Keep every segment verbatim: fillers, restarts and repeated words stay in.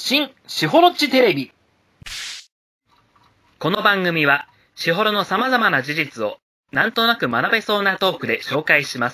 新しほろっちテレビ。この番組はしほろの様々な事実をなんとなく学べそうなトークで紹介します。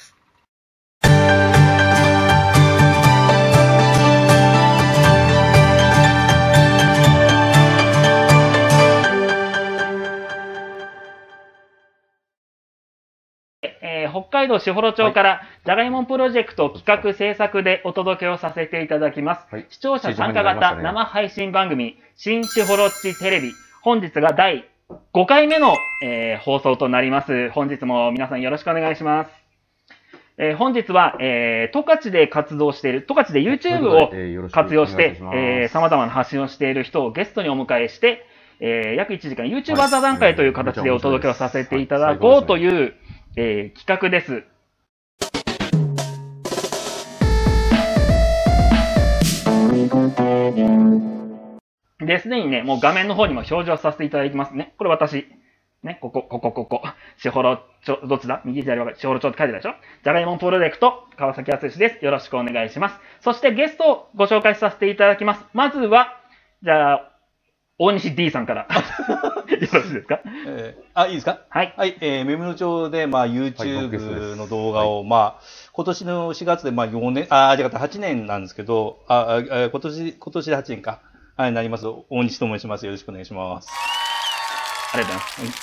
えー、北海道士幌町からじゃがいもプロジェクト企画制作でお届けをさせていただきます。はい、視聴者参加型生配信番組、新しほろっちテレビ。本日がだいごかいめの、えー、放送となります。本日も皆さんよろしくお願いします。えー、本日は、えー、十勝で活動している、十勝で YouTube を活用して、えー、様々な発信をしている人をゲストにお迎えして、えー、約いちじかん YouTuber 座談会という形でお届けをさせていただこうという、えー、企画です。で、すでにね、もう画面の方にも表示をさせていただきますね。これ私。ね、ここ、ここ、ここ。しほろ町、どっちだ右左分かる。しほろ町って書いてたでしょ。じゃがいもプロジェクト、川崎敦です。よろしくお願いします。そしてゲストをご紹介させていただきます。まずは、じゃあ、大西 D さんから。よろしいですか？ えー、あ、いいですか？ はい。 はい、えー、目室町で、まあ、YouTube の動画を、はい、まあ、今年のしがつで、まあ、よねん、あ、違った、はちねんなんですけど、あ、あ今年、今年ではちねんか。はい、なります。大西と申します。よろしくお願いします。 ありがとうございます。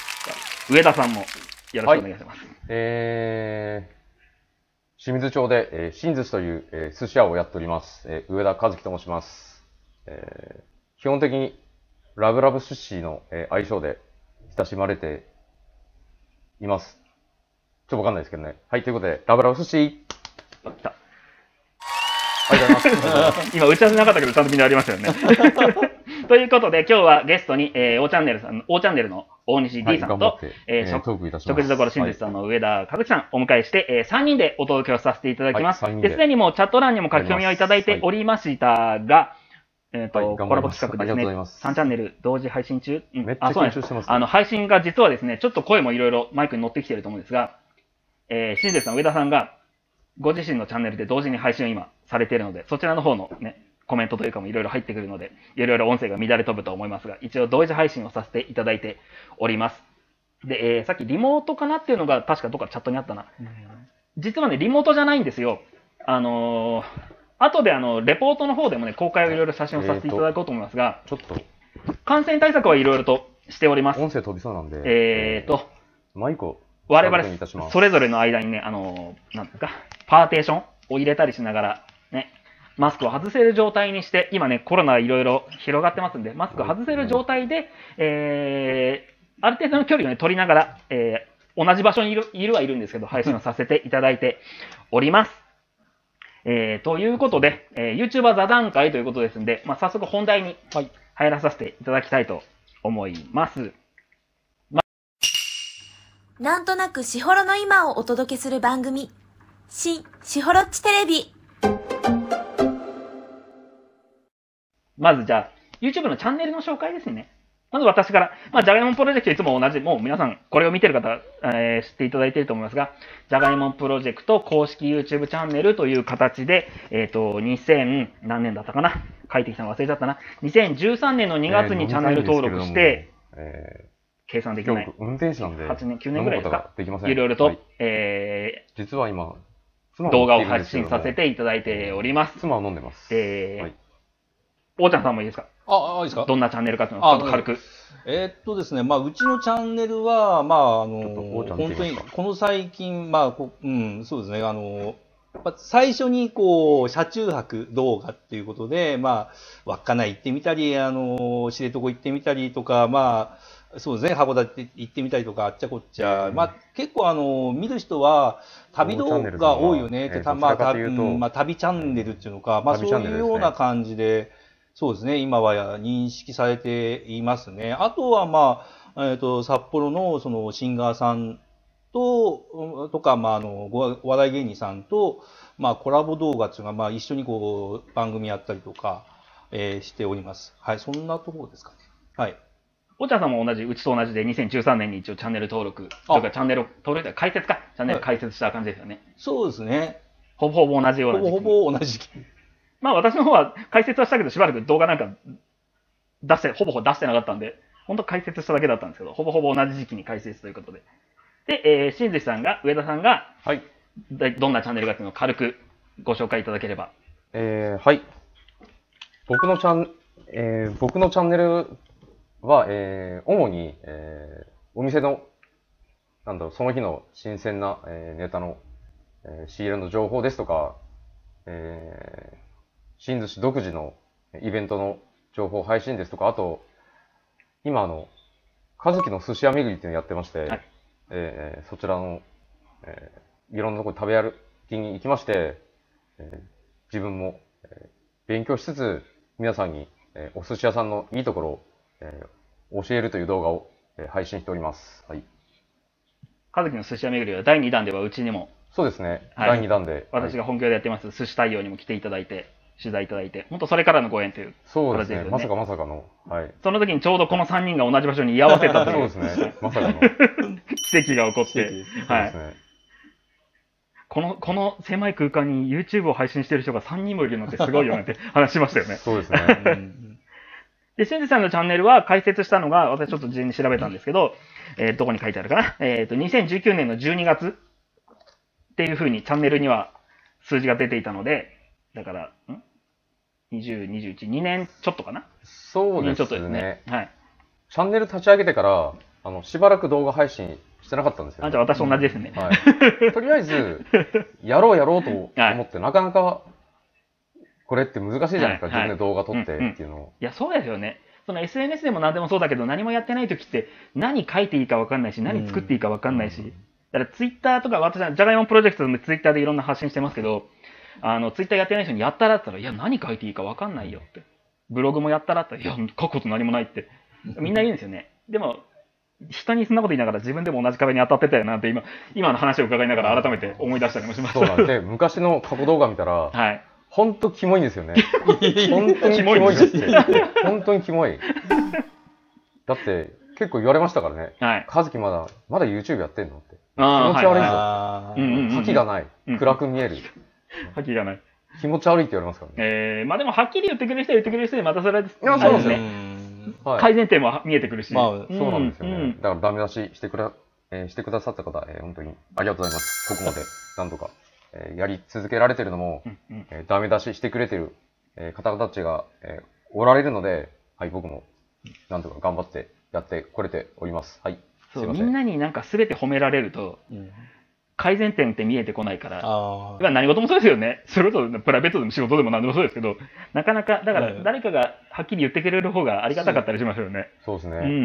上田さんもよろしくお願いします。はい、 えー、清水町で、えー、新寿司という、えー、寿司屋をやっております。えー、上田和樹と申します。えー、基本的にラブラブ寿司の、えー、愛称で親しまれています。ちょっとわかんないですけどね。はい、ということで、ラブラブ寿司。 あ来た。ありがとうございます。今、打ち合わせなかったけど、ちゃんとみんなありましたよね。ということで、今日はゲストに、えー、O チャンネルさん、O チャンネルの大西 D さんと、はい、えー、食事処新寿司さんの上田和樹さんをお迎えして、えー、さんにんでお届けをさせていただきます。はい、で、すでにもうチャット欄にも書き込みをいただいておりましたが、はい、えっ、ー、と、はい、コラボ企画ですね。さんチャンネル同時配信中、うん、 めっちゃ緊張してます、ね。 あの、配信が実はですね、ちょっと声もいろいろマイクに乗ってきていると思うんですが、えー、新寿司さん、上田さんが、ご自身のチャンネルで同時に配信を今されているので、そちらの方のね、コメントというかもいろいろ入ってくるので、いろいろ音声が乱れ飛ぶと思いますが、一応同時配信をさせていただいております。で、えー、さっきリモートかなっていうのが確かどっかチャットにあったな。実はね、リモートじゃないんですよ。あのー、後であの、レポートの方でもね、公開をいろいろ写真をさせていただこうと思いますが、 ちょっと、 感染対策はいろいろとしております。 音声飛びそうなんで、 えーと、 マイクを我々、それぞれの間にね、あのー、なんですか、パーテーションを入れたりしながら、ね、マスクを外せる状態にして、今ね、コロナいろいろ広がってますんで、マスクを外せる状態で、えー、ある程度の距離を、ね、取りながら、えー、同じ場所にいる、いるはいるんですけど、配信をさせていただいております。えー、ということで、えー、YouTuber 座談会ということですんで、まあ、早速本題に入らさせていただきたいと思います。 なんとなくしほろの今をお届けする番組、新しほろっちテレビ。 まずじゃあ、YouTube のチャンネルの紹介ですね。まず私から、まあ、じゃがいもプロジェクトいつも同じ、もう皆さんこれを見てる方、えー、知っていただいていると思いますが、じゃがいもプロジェクト公式 YouTube チャンネルという形で、えっと、にせん何年だったかな、書いてきたの忘れちゃったな、にせんじゅうさんねんのにがつにチャンネル登録して、えー計算できない。 運転手なんで。 はちねん、きゅうねんぐらいですか。 できません。 いろいろと、 はい、 えー、実は今、 動画を発信させていただいております。 妻を飲んでます。 えー、はい、おーちゃんさんもいいですか？ あ、あ、いいですか？ どんなチャンネルかっていうのをちょっと軽く。 えー、っとですね、まあ、うちのチャンネルは、まあ、あの、本当に、この最近、まあこ、うん、そうですね、あの、最初にこう車中泊動画っていうことで、まあ、稚内行ってみたり、あの知床行ってみたりとか、まあ、そうですね、函館行ってみたりとか、あっちゃこっちゃ、まあ、結構あの見る人は旅動画が多いよねって、まあ、まあ、旅チャンネルっていうのか、まあ、そういうような感じで、そうですね、今は認識されていますね。あとは、まあ、えっと、札幌のそのシンガーさんと、とか、まあ、あの、お笑い芸人さんと、まあ、コラボ動画っていうのが、まあ、一緒にこう、番組やったりとか、えー、しております。はい、そんなところですかね。はい。 お茶さんも同じ、うちと同じでにせんじゅうさんねんに一応チャンネル登録、というかチャンネル登録、解説か、チャンネル解説した感じですよね。はい、 そうですね。 ほぼほぼ同じような時期。ほぼほぼ同じ時期。 まあ私の方は解説はしたけど、しばらく動画なんか出して、ほぼほぼ出してなかったんで、本当解説しただけだったんですけど、ほぼほぼ同じ時期に解説ということで。で、えー、新寿さんが、上田さんが、 はい。 どんなチャンネルかっていうのを軽くご紹介いただければ。 えー、はい。僕のチャン、えー、僕のチャンネルは、えー、主に、えー、お店の、なんだろう、その日の新鮮な、えー、ネタの、えー、仕入れの情報ですとか、えー、新寿司独自のイベントの情報配信ですとか、あと、今あの、和樹の寿司屋巡りっていうのをやってまして、はい、えー、そちらの、えー、いろんなところに食べ歩きに行きまして、えー、自分も、えー、勉強しつつ、皆さんに、えー、お寿司屋さんのいいところを、えー、教えるという動画を、えー、配信しております。はい。 和樹の寿司屋巡りはだいにだんではうちにも。 そうですね。はい、だいにだんで。 私が本業でやってます、寿司太陽にも来ていただいて、取材いただいて、本当それからのご縁という形ですよね。 そうですね。まさかまさかの。はい。 その時にちょうどこのさんにんが同じ場所に居合わせたという。 そうですね。まさかの。 奇跡が起こって。はい。そうですね。この、この狭い空間に YouTube を配信してる人がさんにんもいるのってすごいよねって話しましたよね。 そうですね。 で、しんじさんのチャンネルは解説したのが、私ちょっと事前に調べたんですけど、えー、どこに書いてあるかな。えっと、にせんじゅうきゅうねんのじゅうにがつっていう風にチャンネルには数字が出ていたので、だから、んにじゅう、にじゅういち、にねんちょっとかな。 そうですね。 ちょっとですね。はい。 チャンネル立ち上げてから、あの、しばらく動画配信してなかったんですよ、ね。 あ、じゃあ私同じですね。 はい。とりあえず、やろうやろうと思って、はい、なかなか、これって難しいじゃないですか、はい、自分で動画撮ってっていうのを、うんうん。いや、そうですよね。その エスエヌエス でも何でもそうだけど、何もやってない時って、何書いていいか分かんないし、何作っていいか分かんないし。うん、だからツイッターとか、私はジャガイモンプロジェクトでツイッターでいろんな発信してますけど、あの、ツイッターやってない人にやったらって言ったら、いや、何書いていいか分かんないよって。ブログもやったらって言ったら、いや、書くこと何もないって。みんな言うんですよね。でも、人にそんなこと言いながら自分でも同じ壁に当たってたよなって今、今の話を伺いながら改めて思い出したりもしました。 そうなんで、昔の過去動画見たら、はい。ほんとキモいんですよね。本当にキモいですって。本当にキモい。だって、結構言われましたからね。はい。和樹まだ、まだ YouTube やってんのって。気持ち悪いぞ。覇気がない。暗く見える。 覇気がない。 気持ち悪いって言われますからね。 えー、まあでもはっきり言ってくれる人は言ってくれる人でまたそれは、いや、そうですね。改善点も見えてくるし。 まあ、そうなんですよね。だからダメ出ししてくだ、えー、してくださった方、えー、本当にありがとうございます。ここまで、なんとか、えー、やり続けられてるのも、うんうん、えー、ダメ出ししてくれてる、えー、方たちが、えー、おられるので、はい、僕も、なんとか頑張ってやってこれております。はい。 そう、みんなになんか全て褒められると、うん、改善点って見えてこないから、あ何事もそうですよね。それこそプライベートでも仕事でも何でもそうですけど、なかなか、だから誰かがはっきり言ってくれる方がありがたかったりしますよね。 そうですね。 うんうん。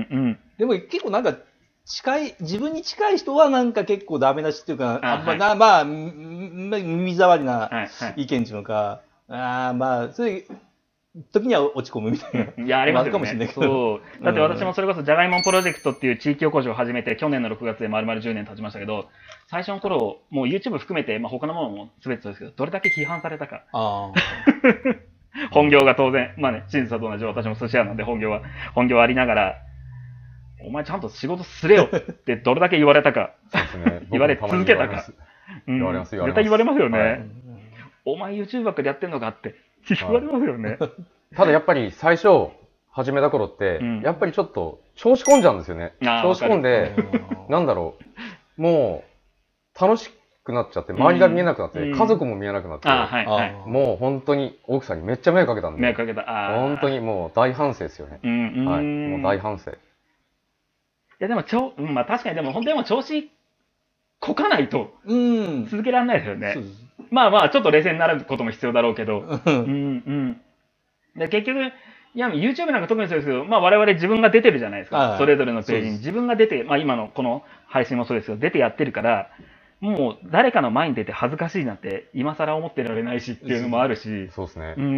でも結構なんか、近い、自分に近い人はなんか結構ダメ出しっていうか、あ、はい、まあ、まあ、耳障りな意見っていうのか、はいはい、あまあ、そういう時には落ち込むみたいな。 いや、ありますよね。かもしれないけど。そう。だって私もそれこそ、ジャガイモンプロジェクトっていう地域おこしを始めて、去年のろくがつで丸々じゅうねん経ちましたけど、最初の頃、もう YouTube 含めて、まあ、他のものも全てそうですけど、どれだけ批判されたか。あ本業が当然、まあね、新さんと同じ私も寿司屋なんで本業は、本業ありながら、お前ちゃんと仕事すれよってどれだけ言われたか。 そうですね。 言われ続けたか。 言われます、言われます。 絶対言われますよね。はい、お前 YouTube ばっかりやってんのかって言われますよね。 ただやっぱり最初、始めた頃って、うん、やっぱりちょっと調子込んじゃうんですよね。調子込んで、なんだろう、もう楽しくなっちゃって、周りが見えなくなって、うん、家族も見えなくなって、はいはい、もう本当に奥さんにめっちゃ迷惑かけたんで、 迷惑かけた。 本当にもう大反省ですよね。うんはい、もう大反省。いやでもちょ、まあ確かにでも本当にも調子こかないと続けられないですよね。うん、まあまあちょっと冷静になることも必要だろうけど。うんうんで結局、いや YouTube なんか特にそうですけど、まあ我々自分が出てるじゃないですか。それぞれのページに自分が出て、まあ今のこの配信もそうですけど、出てやってるから、もう誰かの前に出て恥ずかしいなんて今更思ってられないしっていうのもあるし。 そうですね。 うん。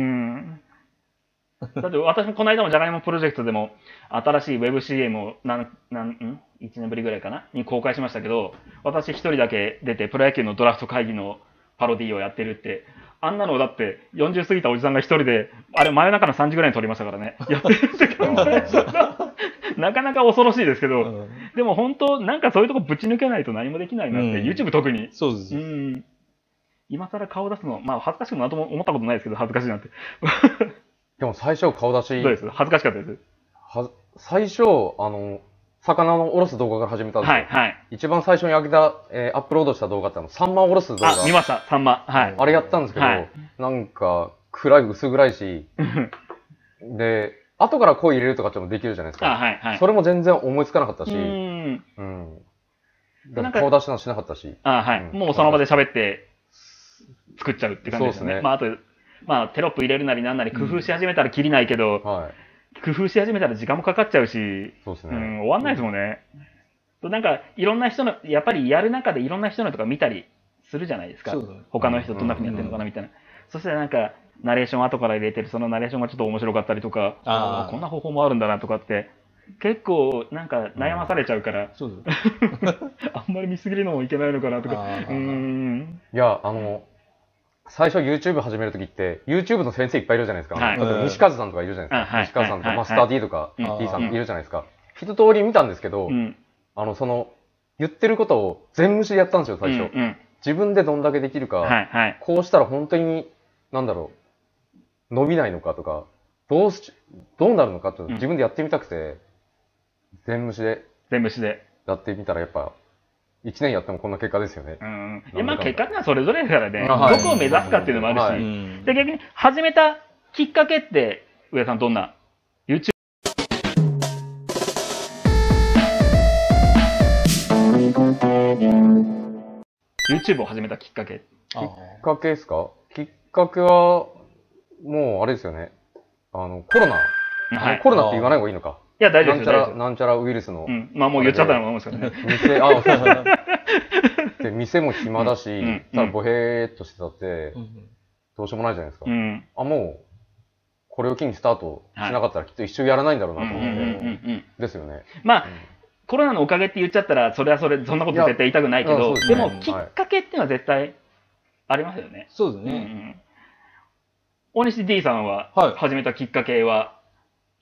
だって私もこの間もジャガイモプロジェクトでも新しい Web シーエム をなん、なん、ん ?いち 年ぶりぐらいかなに公開しましたけど、私一人だけ出てプロ野球のドラフト会議のパロディをやってるって、あんなのだってよんじゅう過ぎたおじさんが一人で、あれ真夜中のさんじぐらいに撮りましたからね。やってるって考えたら、なかなか恐ろしいですけど、うん、でも本当なんかそういうとこぶち抜けないと何もできないなって、うん、YouTube 特に。 そうです。 うん。 今更顔出すの、まあ恥ずかしくもなんとも思ったことないですけど、恥ずかしいなって。 でも最初顔出し、 どうです恥ずかしかったです。 は最初、あの、魚のおろす動画から始めたんですよ。 はい、はい。 一番最初に上げた、えー、アップロードした動画ってあの、サンマおろす動画。 あ、見ました、サンマ。はい。 あれやったんですけど、はい、なんか、暗い、薄暗いし、で、後から声入れるとかってもできるじゃないですか。 あ、はい、はい。 それも全然思いつかなかったし、 うん。 うん。なんか顔出しなしなかったし。 あ、はい、うん。もうその場で喋って、作っちゃうって感じですね。そうですね。まあ、あと、まあ、テロップ入れるなりなんなり工夫し始めたらキリないけど、うん、はい、工夫し始めたら時間もかかっちゃうし、 そうですね。 うん、終わんないですもんね。うん、なんか、いろんな人の、やっぱりやる中でいろんな人のとか見たりするじゃないですか。他の人どんな風にやってるのかなみたいな。うんうん、そしたらなんか、ナレーション後から入れてる、そのナレーションがちょっと面白かったりとか、ああ、こんな方法もあるんだなとかって、結構なんか悩まされちゃうから、うん、あんまり見すぎるのもいけないのかなとか。うん。 いや、あの、最初 YouTube 始めるときって、YouTube の先生いっぱいいるじゃないですか。はい、西和さんとかいるじゃないですか。西和さんとか、マスター D とか D さんいるじゃないですか。一通り見たんですけど、うん、あの、その、言ってることを全無視でやったんですよ、最初。うんうん、自分でどんだけできるか、はいはい、こうしたら本当に、なんだろう、伸びないのかとか、どうし、どうなるのかって自分でやってみたくて、うん、全無視で。 全無視で。 やってみたらやっぱ、一年やってもこんな結果ですよね。 うん。いや、まあ結果ってのはそれぞれだからね、はい、どこを目指すかっていうのもあるし、はい、で、逆に始めたきっかけって、上田さんどんな YouTube？ YouTube を始めたきっかけ。きっかけですか？きっかけは、もうあれですよね。あの、コロナ。はい、コロナって言わない方がいいのか。 いや、大丈夫ですよ。 なんちゃら、なんちゃらウイルスの。 うん。まあもう言っちゃったら思うんですけどね。 店、あ、そうそうそう。で、店も暇だし、うん、ただボヘーっとしてたって、うん、どうしようもないじゃないですか。うん、あ、もう、これを機にスタートしなかったらきっと一生やらないんだろうなと思って。ですよね。 まあ、うん、コロナのおかげって言っちゃったら、それはそれ、そんなこと絶対言いたくないけど、で, でも、きっかけっていうのは絶対ありますよね。 そうですね。うんうん、 大西 D さんは、始めたきっかけは、はい、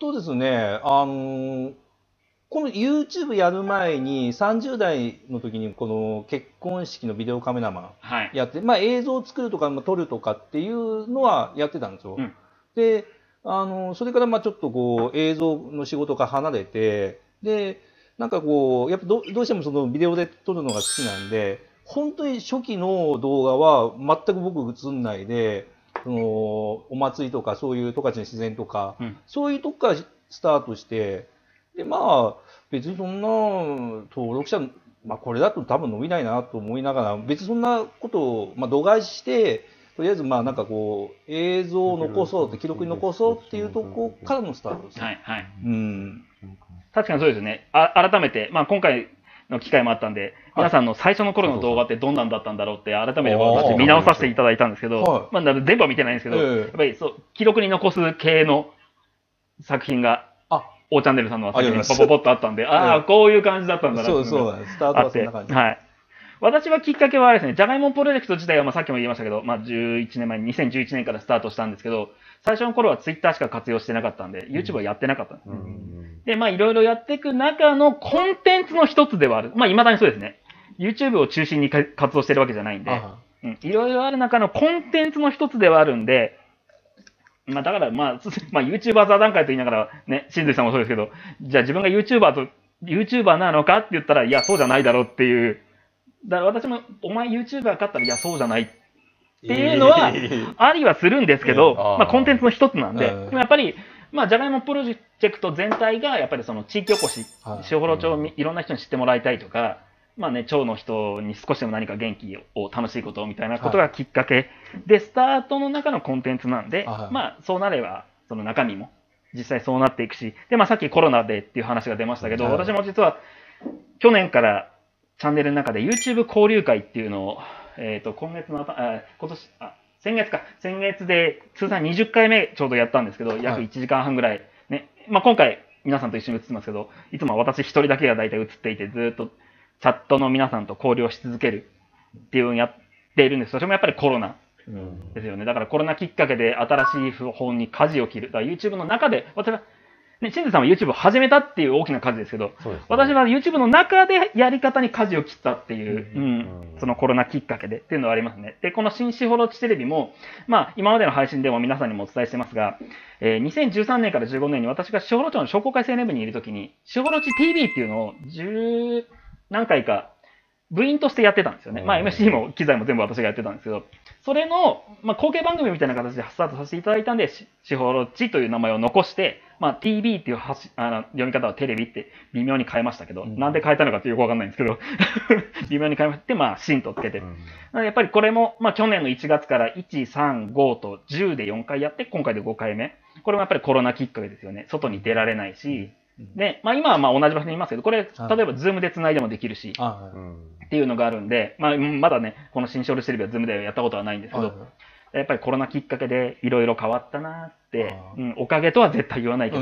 そうですね。あのー、この YouTube やる前にさんじゅう代の時にこの結婚式のビデオカメラマンやって、はい、まあ映像を作るとか撮るとかっていうのはやってたんですよ。うん、で、あの、それからまあちょっとこう映像の仕事から離れて、で、なんかこう、やっぱ ど, どうしてもそのビデオで撮るのが好きなんで、本当に初期の動画は全く僕映んないで、そのお祭りとかそういう十勝の自然とか、うん、そういうとこからスタートして、で、まあ、別にそんな登録者、まあこれだと多分伸びないなと思いながら、別にそんなことを、まあ、度外視して、とりあえずまあなんかこう、映像を残そうって、記録に残そうっていうところからのスタートですね。 はいはい。 うん。 確かにそうですね。あ改めて、まあ今回の機会もあったんで、皆さんの最初の頃の動画ってどんなんだったんだろうって改めて私見直させていただいたんですけど、はい、まあ全部は見てないんですけど、えー、やっぱりそう、記録に残す系の作品が、O チャンネルさんの作品にポポポッとあったんで、ああ、こういう感じだったんだなって。 そうそう、スタートはそんな感じ。 はい。私はきっかけはあれですね、じゃがいもプロジェクト自体はまあさっきも言いましたけど、まあじゅういちねんまえににせんじゅういちねんからスタートしたんですけど、最初の頃はツイッターしか活用してなかったんで、YouTube はやってなかったんですね。うん、で、まあいろいろやっていく中のコンテンツの一つではある。まあ未だにそうですね。YouTube を中心に活動してるわけじゃないんで、いろいろある中のコンテンツの一つではあるんで、まあだからまあ、まあ YouTuber 座談会と言いながらね、しんずいさんもそうですけど、じゃあ自分が YouTuber と、YouTuber なのかって言ったら、いや、そうじゃないだろうっていう。だから私も、お前 YouTuber かったら、いや、そうじゃないっていうのは、ありはするんですけど、まあコンテンツの一つなんで、でもやっぱり、まあじゃがいもプロジェクト全体が、やっぱりその地域おこし、塩原町をいろんな人に知ってもらいたいとか、まあね、町の人に少しでも何か元気を楽しいことみたいなことがきっかけで、スタートの中のコンテンツなんで、まあそうなれば、その中身も実際そうなっていくし、で、まあさっきコロナでっていう話が出ましたけど、私も実は去年からチャンネルの中で YouTube 交流会っていうのを、えっと、今月のあ、今年、あ、先月か、先月で通算にじゅっかいめちょうどやったんですけど、約いちじかんはんぐらい、ね、まあ今回皆さんと一緒に映ってますけど、いつもは私一人だけが大体映っていて、ずっとチャットの皆さんと交流をし続けるっていうのをやっているんです。それもやっぱりコロナですよね。だからコロナきっかけで新しい方法に舵を切る。だから YouTube の中で、私はね、清水さんは YouTube を始めたっていう大きな舵ですけど、 そうですね、 私は YouTube の中でやり方に舵を切ったっていう、 ううんん、そのコロナきっかけでっていうのはありますね。で、この新シホロチテレビも、まあ、今までの配信でも皆さんにもお伝えしてますが、えー、にせんじゅうさんねんからじゅうごねんに私がシホロ町の商工会青年部にいるときに、シホロチ ティーブイ っていうのをじゅう何回か部員としてやってたんですよね。まあ エムシー も機材も全部私がやってたんですけど、それの、まあ、後継番組みたいな形でスタートさせていただいたんで、シホロチという名前を残して、まあ ティーブイ っていうはしあの読み方はテレビって微妙に変えましたけど、うん、なんで変えたのかってよくわかんないんですけど、微妙に変えまして、まあ、シンとつけて。うん、なのでやっぱりこれも、まあ去年のいちがつからいち、さん、ごとじゅうでよんかいやって、今回でごかいめ。これもやっぱりコロナきっかけですよね。外に出られないし、で、まあ今はまあ同じ場所にいますけど、これ、例えばズームで繋いでもできるし、っていうのがあるんで、まあまだね、この新シホロチテレビはズームでやったことはないんですけど、やっぱりコロナきっかけでいろいろ変わったなって、うん、おかげとは絶対言わないけど、うん、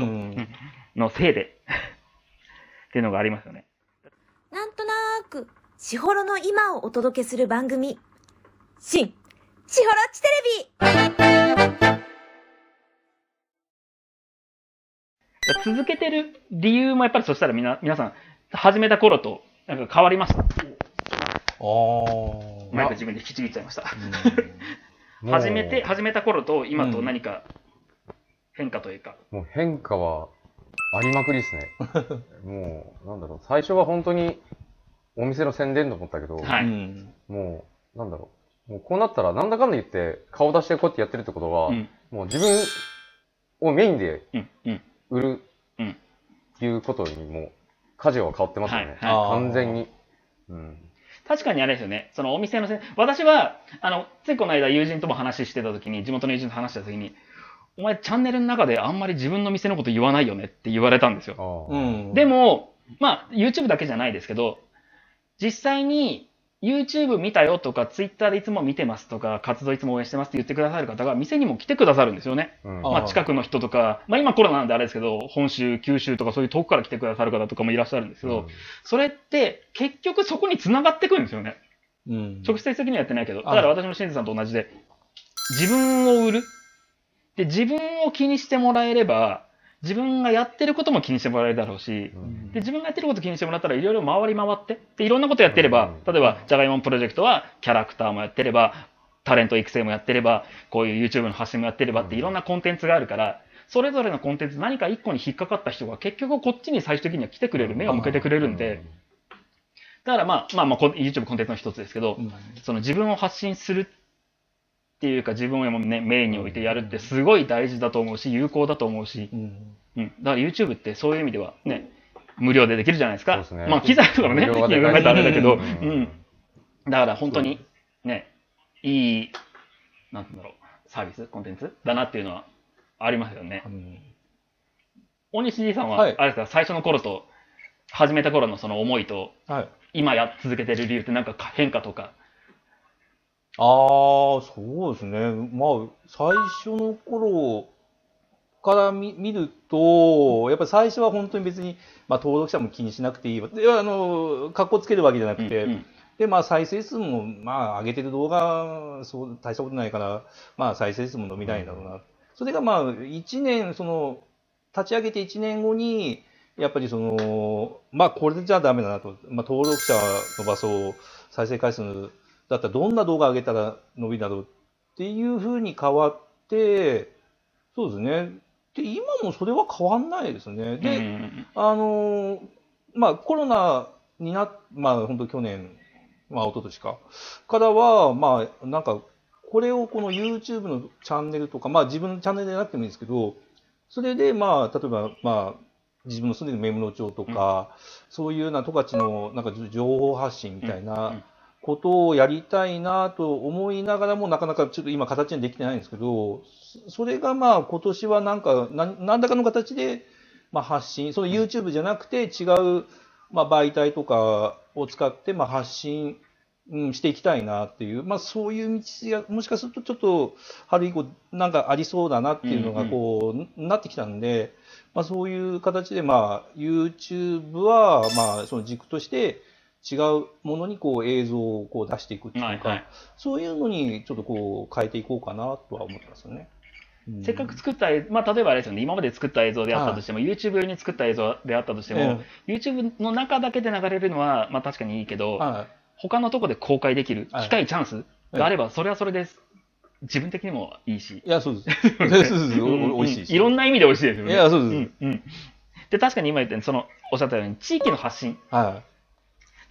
のせいでっていうのがありますよね。 なんとなーく、シホロの今をお届けする番組、新シホロチテレビ。 続けてる理由もやっぱりそしたらみな皆さん始めた頃となんか変わりました。ああ。マイク自分で引きちぎっちゃいました。始めて始めた頃と今と何か変化というか。 もう変化はありまくりですね。もうなんだろう、最初は本当にお店の宣伝と思ったけど、はい、もうなんだろう、もうこうなったらなんだかんだ言って顔出してこうやってやってるってことは、うん、もう自分をメインで、うんうん売るっていうことにも舵は変わってますよね。はいはい、完全に、 うん。確かにあれですよね。そのお店のせ、私は、あの、ついこの間友人とも話してた時に、地元の友人と話した時に、お前チャンネルの中であんまり自分の店のこと言わないよねって言われたんですよ。うん、でも、まあ、YouTube だけじゃないですけど、実際に、YouTube 見たよとか、Twitter でいつも見てますとか、活動いつも応援してますって言ってくださる方が、店にも来てくださるんですよね。うん、まあ、近くの人とか、まあ今コロナなんであれですけど、本州、九州とかそういう遠くから来てくださる方とかもいらっしゃるんですけど、うん、それって結局そこに繋がってくるんですよね。うん、直接的にはやってないけど、だから私も清水さんと同じで、自分を売る。で、自分を気にしてもらえれば、自分がやってることも気にしてもらえるだろうし、うん、で自分がやってること気にしてもらったらいろいろ回り回って、でいろんなことやってれば、例えば、じゃがいもプロジェクトはキャラクターもやってれば、タレント育成もやってれば、こういう YouTube の発信もやってればっていろんなコンテンツがあるから、それぞれのコンテンツ何か一個に引っかかった人が結局こっちに最終的には来てくれる、目を向けてくれるんで、だからまあ、まあまあ YouTube コンテンツの一つですけど、その自分を発信するっていうか自分をね、メインに置いてやるってすごい大事だと思うし、有効だと思うし、うんうん、だから YouTube ってそういう意味ではね、無料でできるじゃないですか。そうですね、まあ機材とかもね、考えたらあれだけど、うん。だから本当にね、いい、なんて言うんだろう、サービス、コンテンツだなっていうのはありますよね。うん、大西じいさんは、はい、あれですか、最初の頃と、始めた頃のその思いと、はい、今や続けてる理由ってなんか変化とか。 ああ、そうですね。まあ、最初の頃から見見ると、やっぱり最初は本当に別に、まあ、登録者も気にしなくていいわ。で、あの、格好つけるわけじゃなくて、うんうん、で、まあ、再生数も、まあ、上げてる動画、そう、大したことないから、まあ、再生数も伸びないんだろうな。うん、それがまあ、いちねん、その、立ち上げていちねんごに、やっぱりその、まあ、これじゃダメだなと。まあ、登録者伸ばそう、再生回数だったらどんな動画上げたら伸びるだろうっていうふうに変わって、そうですね。で、今もそれは変わんないですね。で、うん、あの、まあ、コロナになっ、まあ、本当去年、まあ、一昨年か、からは、まあ、なんか、これをこの YouTube のチャンネルとか、まあ、自分のチャンネルでなくてもいいんですけど、それで、まあ、例えば、まあ、自分の住んでる目室町とか、うん、そういうような十勝のなんか情報発信みたいなことをやりたいなと思いながらも、なかなかちょっと今形にできてないんですけど、それがまあ今年はなんか何らかの形でまあ発信、その YouTube じゃなくて違うまあ媒体とかを使ってまあ発信していきたいなっていう、まあそういう道がもしかするとちょっと春以降なんかありそうだなっていうのがこうなってきたんで、まあそういう形でまあ YouTube はまあその軸として違うものにこう映像をこう出していくっていうか、はいはい、そういうのにちょっとこう変えていこうかなとは思ってますよね。 せっかく作った映像、まあ、例えばあれですよね、今まで作った映像であったとしても、YouTube 用に作った映像であったとしても、YouTube の中だけで流れるのは、まあ、確かにいいけど、他のとこで公開できる機会、チャンスがあれば、それはそれです。自分的にもいいし。 いや、そうです。そうです。美味しいし。 いろんな意味で美味しいですよね。 いや、そうです。 うんうん。で、確かに今言ったように、その、おっしゃったように、地域の発信。 はい。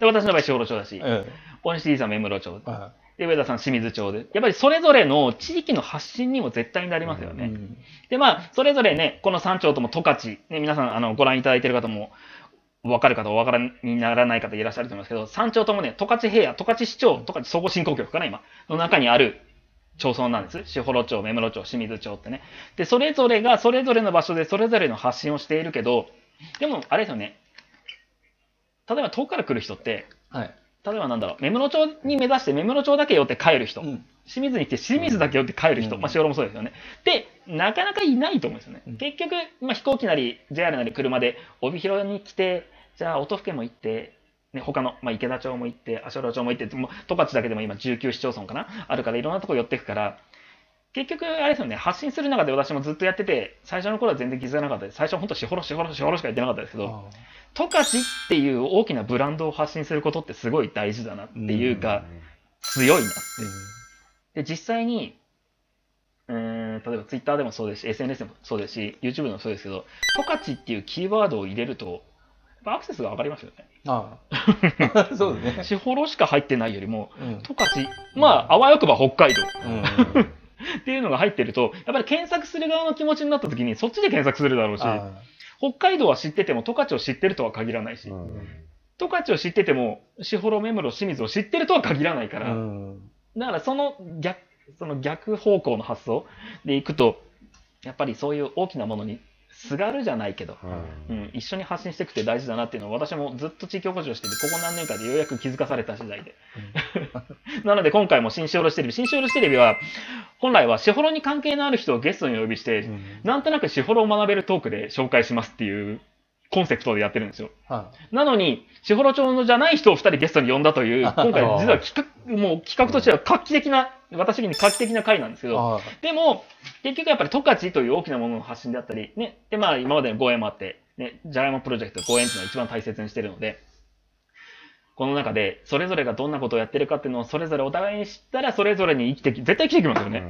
で、私の場合、士幌町だし、大西 D さん、目室町。で、上田さん、清水町で。やっぱりそれぞれの地域の発信にも絶対になりますよね。うん、で、まあ、それぞれね、このさん町とも十勝、ね、皆さん、あの、ご覧いただいている方も、分かる方、お分からにならない方いらっしゃると思いますけど、さん町ともね、十勝平野、十勝市町、十勝総合振興局かな、今、の中にある町村なんです。士幌町、目室町、清水町ってね。で、それぞれが、それぞれの場所で、それぞれの発信をしているけど、でも、あれですよね。例えば遠くから来る人って、はい、例えばなんだろう、目室町に目指して目室町だけ寄って帰る人、うん、清水に来て清水だけ寄って帰る人、うん、まあ、士幌もそうですよね。で、なかなかいないと思うんですよね。うん、結局、まあ、飛行機なり ジェイアール なり車で帯広に来て、じゃあ音更も行って、ね、他の、まあ、池田町も行って、足寄町も行って、もう十勝だけでも今じゅうきゅう市町村かなあるからいろんなとこ寄っていくから、結局、あれですよね、発信する中で私もずっとやってて、最初の頃は全然気づかなかったです。最初は本当、士幌、士幌、士幌しか言ってなかったですけど、十勝っていう大きなブランドを発信することってすごい大事だなっていうか、強いなって。で、実際に、うーん、例えば Twitter でもそうですし、エスエヌエス でもそうですし、YouTube でもそうですけど、十勝っていうキーワードを入れると、やっぱアクセスが上がりますよね。ああそうですね。 士幌しか入ってないよりも、十勝、まあ、あわよくば北海道。っていうのが入ってると、やっぱり検索する側の気持ちになった時にそっちで検索するだろうし、北海道は知ってても十勝を知ってるとは限らないし、十勝を知ってても士幌、目室、清水を知ってるとは限らないから、だからその逆、その逆方向の発想でいくと、やっぱりそういう大きなものにすがるじゃないけど、うんうん、一緒に発信していくって大事だなっていうのを私もずっと地域おこしをしてて、ここ何年かでようやく気づかされた次第で。うん、なので今回も新士幌テレビ、新士幌テレビは、本来は士幌に関係のある人をゲストにお呼びして、うん、なんとなく士幌を学べるトークで紹介しますっていうコンセプトでやってるんですよ。はあ、なのに、士幌町のじゃない人をふたりゲストに呼んだという、今回実は企画、もう企画としては画期的な、私的に画期的な回なんですけど、でも、結局やっぱり十勝という大きなものの発信であったり、ね、で、まあ今までのご縁もあって、ね、ジャガイモプロジェクトご縁っていうのは一番大切にしてるので、この中でそれぞれがどんなことをやってるかっていうのをそれぞれお互いに知ったらそれぞれに生きてき、絶対生きてきますよね。うん、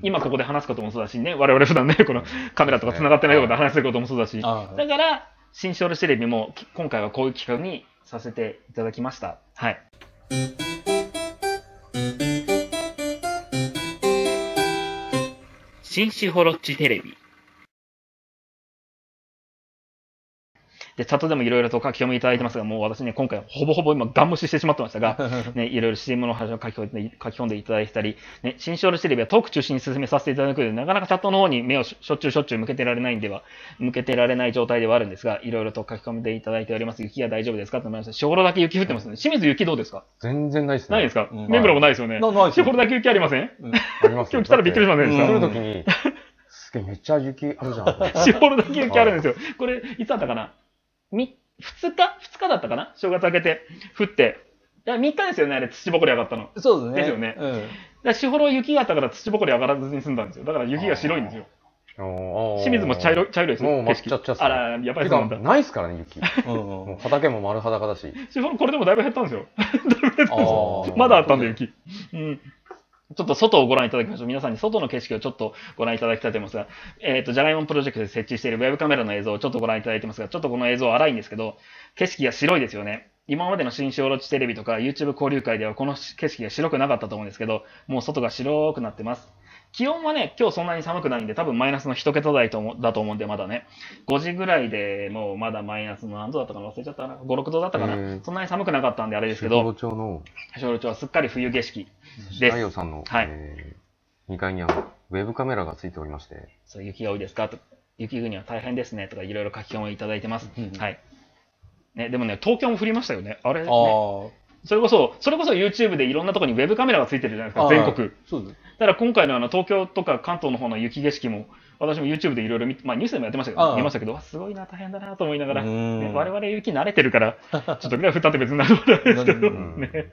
今ここで話すこともそうだしね、我々普段ね、このカメラとか繋がってないところで話することもそうだし、だから、新士幌テレビも今回はこういう企画にさせていただきました。はい。新士幌テレビ。で、チャットでもいろいろと書き込みいただいてますが、もう私ね、今回ほぼほぼ今ガン無視してしまってましたが、ね、いろいろ シーエム の話を書き込んで、書き込んでいただいたり、ね、新士幌テレビはトーク中心に進めさせていただくので、なかなかチャットの方に目をしょっちゅうしょっちゅう向けてられないんでは、向けてられない状態ではあるんですが、いろいろと書き込んでいただいております。雪は大丈夫ですかと思いました。士幌だけ雪降ってますね。清水雪どうですか？ 全然ないですね。 ないですか？目黒もないですよね。士幌だけ雪ありません？あります。今日来たらびっくりしませんでした。 来るときに、すげえめっちゃ雪あるじゃん。 士幌だけ雪あるんですよ。これ、いつだったかな？み二日二日だったかな正月明けて、降って。いや、三日ですよね、あれ、土ぼこり上がったの。 そうですね。 ですよね。うん。だ士幌雪があったから土ぼこり上がらずに済んだんですよ。だから雪が白いんですよ。清水も茶色、茶色いですよ。 もう抹茶っちゃっす、 ね。あら、やっぱりそうなんだ。 ないっすからね、雪。うん、もう畑も丸裸だし。 士幌これでもだいぶ減ったんですよ。だいぶ減ったんですよ。まだあったんで、雪。うん。ちょっと外をご覧いただきましょう。皆さんに外の景色をちょっとご覧いただきたいと思いますが、えっと、ジャガイモンプロジェクトで設置しているウェブカメラの映像をちょっとご覧いただいてますが、ちょっとこの映像荒いんですけど、景色が白いですよね。今までの新士幌テレビとか YouTube 交流会ではこの景色が白くなかったと思うんですけど、もう外が白くなってます。気温はね、今日そんなに寒くないんで、多分マイナスの一桁台ともだと思うんで、まだね。ごじぐらいでもうまだマイナスの何度だったかな忘れちゃったかな。ご、ろくどだったかな。そんなに寒くなかったんであれですけど、 士幌町の、 士幌町はすっかり冬景色です。 太陽さんの、はい、えー、にかいにはウェブカメラがついておりまして。 そう、雪が多いですかと、雪国は大変ですねとかいろいろ書き込みいただいてます。うん、はい。ね、でもね、東京も降りましたよね。あれ、ね、あそれこそ、それこそ YouTube でいろんなところにウェブカメラがついてるじゃないですか、全国。そうです。だから今回のあの東京とか関東の方の雪景色も、私も YouTube でいろいろ見て、まあニュースでもやってましたけど、見ましたけど、すごいな、大変だなと思いながら、ね、我々雪慣れてるから、ちょっとぐらい降ったって別になることないですけど、ね。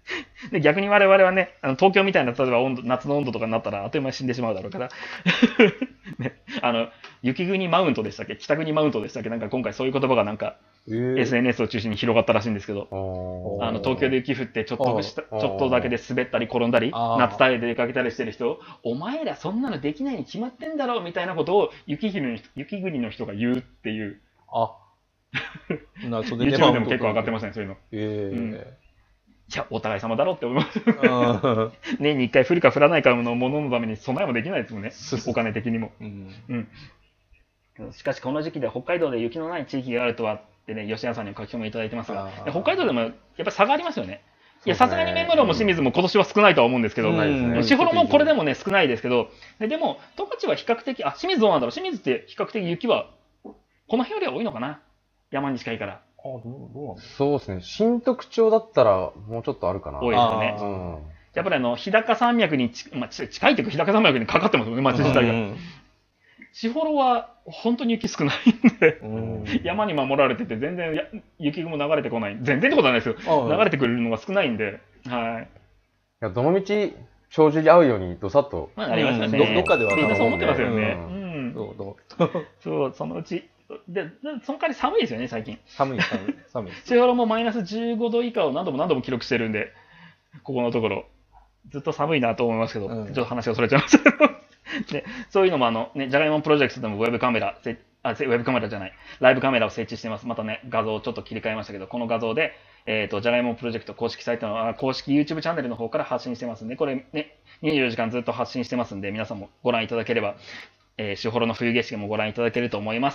で逆に我々はね、あの東京みたいな、例えば温度夏の温度とかになったら、あっという間に死んでしまうだろうから、ね、あの雪国マウントでしたっけ、北国マウントでしたっけ、なんか今回そういう言葉がなんか、えー、エスエヌエス を中心に広がったらしいんですけど、あの東京で雪降ってちょっとした、ちょっとだけで滑ったり転んだり、夏タイヤで出かけたりしてる人、お前らそんなのできないに決まってんだろみたいなことを雪国の人、雪国の人が言うっていう。あなそれで YouTube でも結構上がってましたね、そういうの。えーうん、いや、お互い様だろって思います。年にいっかい降るか降らないかのもののために備えもできないですもんね、お金的にも。うんうん、しかし、この時期で北海道で雪のない地域があるとはってね、吉谷さんに書き込みいただいてますが、北海道でもやっぱり差がありますよね。いや、さすがに目黒も清水も今年は少ないとは思うんですけど、士幌もこれでもね、少ないですけど、で, でも、十勝は比較的、あ、清水どうなんだろう、清水って比較的雪は、この辺よりは多いのかな、山に近いから。あ、どうどうなんそうですね、新特徴だったらもうちょっとあるかな。 多いですよね。うん、やっぱりあの、日高山脈にち、まあ、近いというか、日高山脈にかかってますよね、町自体が。士幌は本当に雪少ないんで、うん、山に守られてて、全然雪雲流れてこない、全然ってことはないですよ、流れてくるのが少ないんで、はい、いやどの道、帳尻合うようにどさっと、 まあ、なりましたね、 どどっかではみんなそう思ってますよね、 うんうん、そうそうそのうちで、その代わり寒いですよね、最近。 寒い、寒い、寒い。 士幌もマイナスじゅうごど以下を何度も何度も記録してるんで、ここのところ、ずっと寒いなと思いますけど、うん、ちょっと話がそれちゃいましたけど。でそういうのもあの、ね、じゃがいもプロジェクトでもウェブカメラ、あ、ウェブカメラじゃない、ライブカメラを設置してます。またね、画像をちょっと切り替えましたけど、この画像で、えっと、じゃがいもプロジェクト公式サイトの、公式 YouTube チャンネルの方から発信してますんで、これね、にじゅうよじかんずっと発信してますんで、皆さんもご覧いただければ、えー、士幌の冬景色もご覧いただけると思います。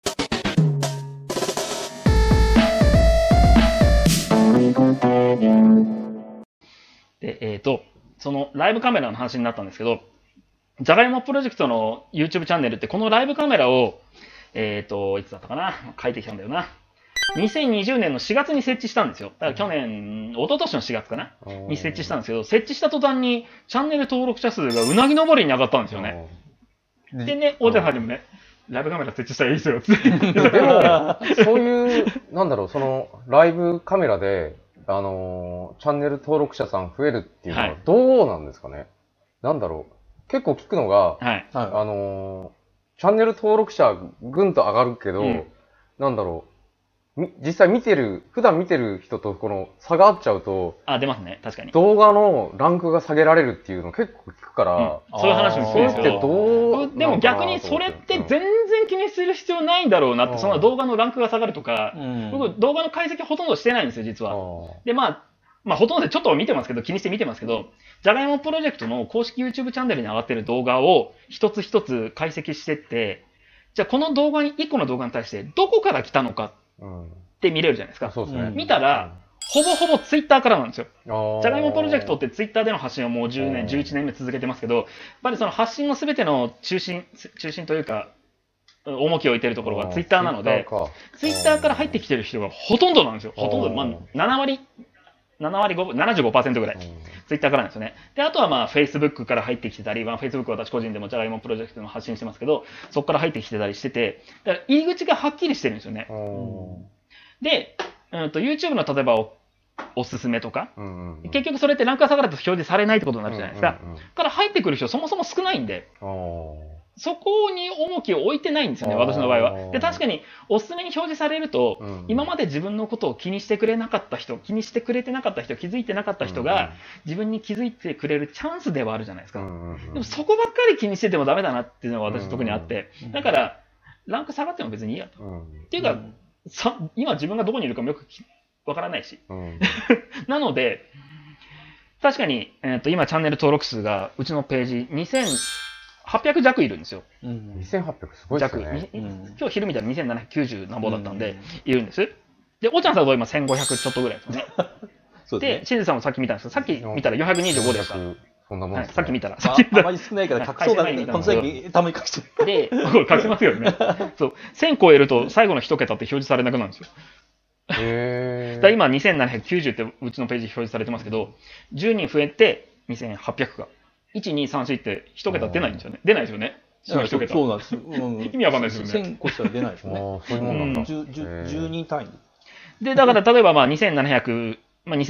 で、えっと、そのライブカメラの話になったんですけど、じゃがいもプロジェクトの YouTube チャンネルって、このライブカメラを、えっと、いつだったかな、書いてきたんだよな。にせんにじゅうねんのしがつに設置したんですよ。だから去年、一昨年のしがつかなに設置したんですけど、設置した途端にチャンネル登録者数がうなぎ登りに上がったんですよね。でね、大手さんにもね、ライブカメラ設置したらいいですよって。 でも、そういう、なんだろう、その、ライブカメラで、あのー、チャンネル登録者さん増えるっていうのはどうなんですかね、はい、なんだろう。結構聞くのが、はい、あのー、チャンネル登録者ぐんと上がるけど、うん、なんだろう、実際見てる、普段見てる人とこの差があっちゃうと、 あ、出ますね、確かに。 動画のランクが下げられるっていうの結構聞くから、 うん、そういう話も聞くんですけど、 どうでも逆にそれって全然気にする必要ないんだろうなって、その動画のランクが下がるとか、うん、僕動画の解析ほとんどしてないんですよ、実は。で、まあ、まあ、ほとんどでちょっと見てますけど、気にして見てますけど、じゃがいもプロジェクトの公式 YouTube チャンネルに上がってる動画を一つ一つ解析してって、じゃあこの動画に、一個の動画に対してどこから来たのかって見れるじゃないですか。うん、そうですね。見たら、ほぼほぼツイッターからなんですよ。じゃがいもプロジェクトってツイッターでの発信をもうじゅうねん、じゅういちねんめ続けてますけど、やっぱりその発信のすべての中心、中心というか、重きを置いてるところがツイッターなので、ツイッターから入ってきてる人がほとんどなんですよ。ほとんど、まあ、ななわり。ななわりご、ななじゅうごパーセントぐらい、ツイッターからなんですよね。で、あとはまあ、Facebook から入ってきてたり、まあ、Facebook は私個人でもじゃがいもプロジェクトの発信してますけど、そこから入ってきてたりしてて、だから入り口がはっきりしてるんですよね。で、うんと、YouTube の例えばお、おすすめとか、うんうん、結局それってランクが下がると表示されないってことになるじゃないですか。うんうんうん、から入ってくる人そもそも少ないんで、そこに重きを置いてないんですよね、私の場合は。で、確かにおすすめに表示されると、うん、今まで自分のことを気にしてくれなかった人、気にしてくれてなかった人、気づいてなかった人が、うん、自分に気づいてくれるチャンスではあるじゃないですか。うんうん、でもそこばっかり気にしててもダメだなっていうのが私特にあって、うんうん、だから、ランク下がっても別にいいやと。うん、っていうか、うん、さ、今自分がどこにいるかもよくわからないし。うん、なので、確かに、えーと、今チャンネル登録数がうちのページにせんはっぴゃく弱いるんですよ。 うん、にせんはっぴゃくすごいですね。 弱、うん、今日昼見たらにせんななひゃくきゅうじゅうなんぼだったんで、うん、いるんです。で、おちゃんさんは今せんごひゃくちょっとぐらいですね。そうですね。で、しんずさんもさっき見たんですけど、さっき見たらよんひゃくにじゅうごでした。 そんなもんですね。 はい、さっき見たら。 まあ、あまり少ないから隠そうだね。この先、たまに隠してる。で、隠せますよね。そう。せん超えると最後の一桁って表示されなくなるんですよ。へー。だ今にせんななひゃくきゅうじゅうってうちのページ表示されてますけど、じゅうにん増えてにせんはっぴゃくが。いち、に、さん、よんって一桁出ないんですよね。出ないですよね。 そうそうなんです。うん、 意味わかんないですよね。 せん越したら出ないですよね。 あそういうもんなんだ。 じゅうにん単位で、だから例えばまあにせんななひゃく、まあにせん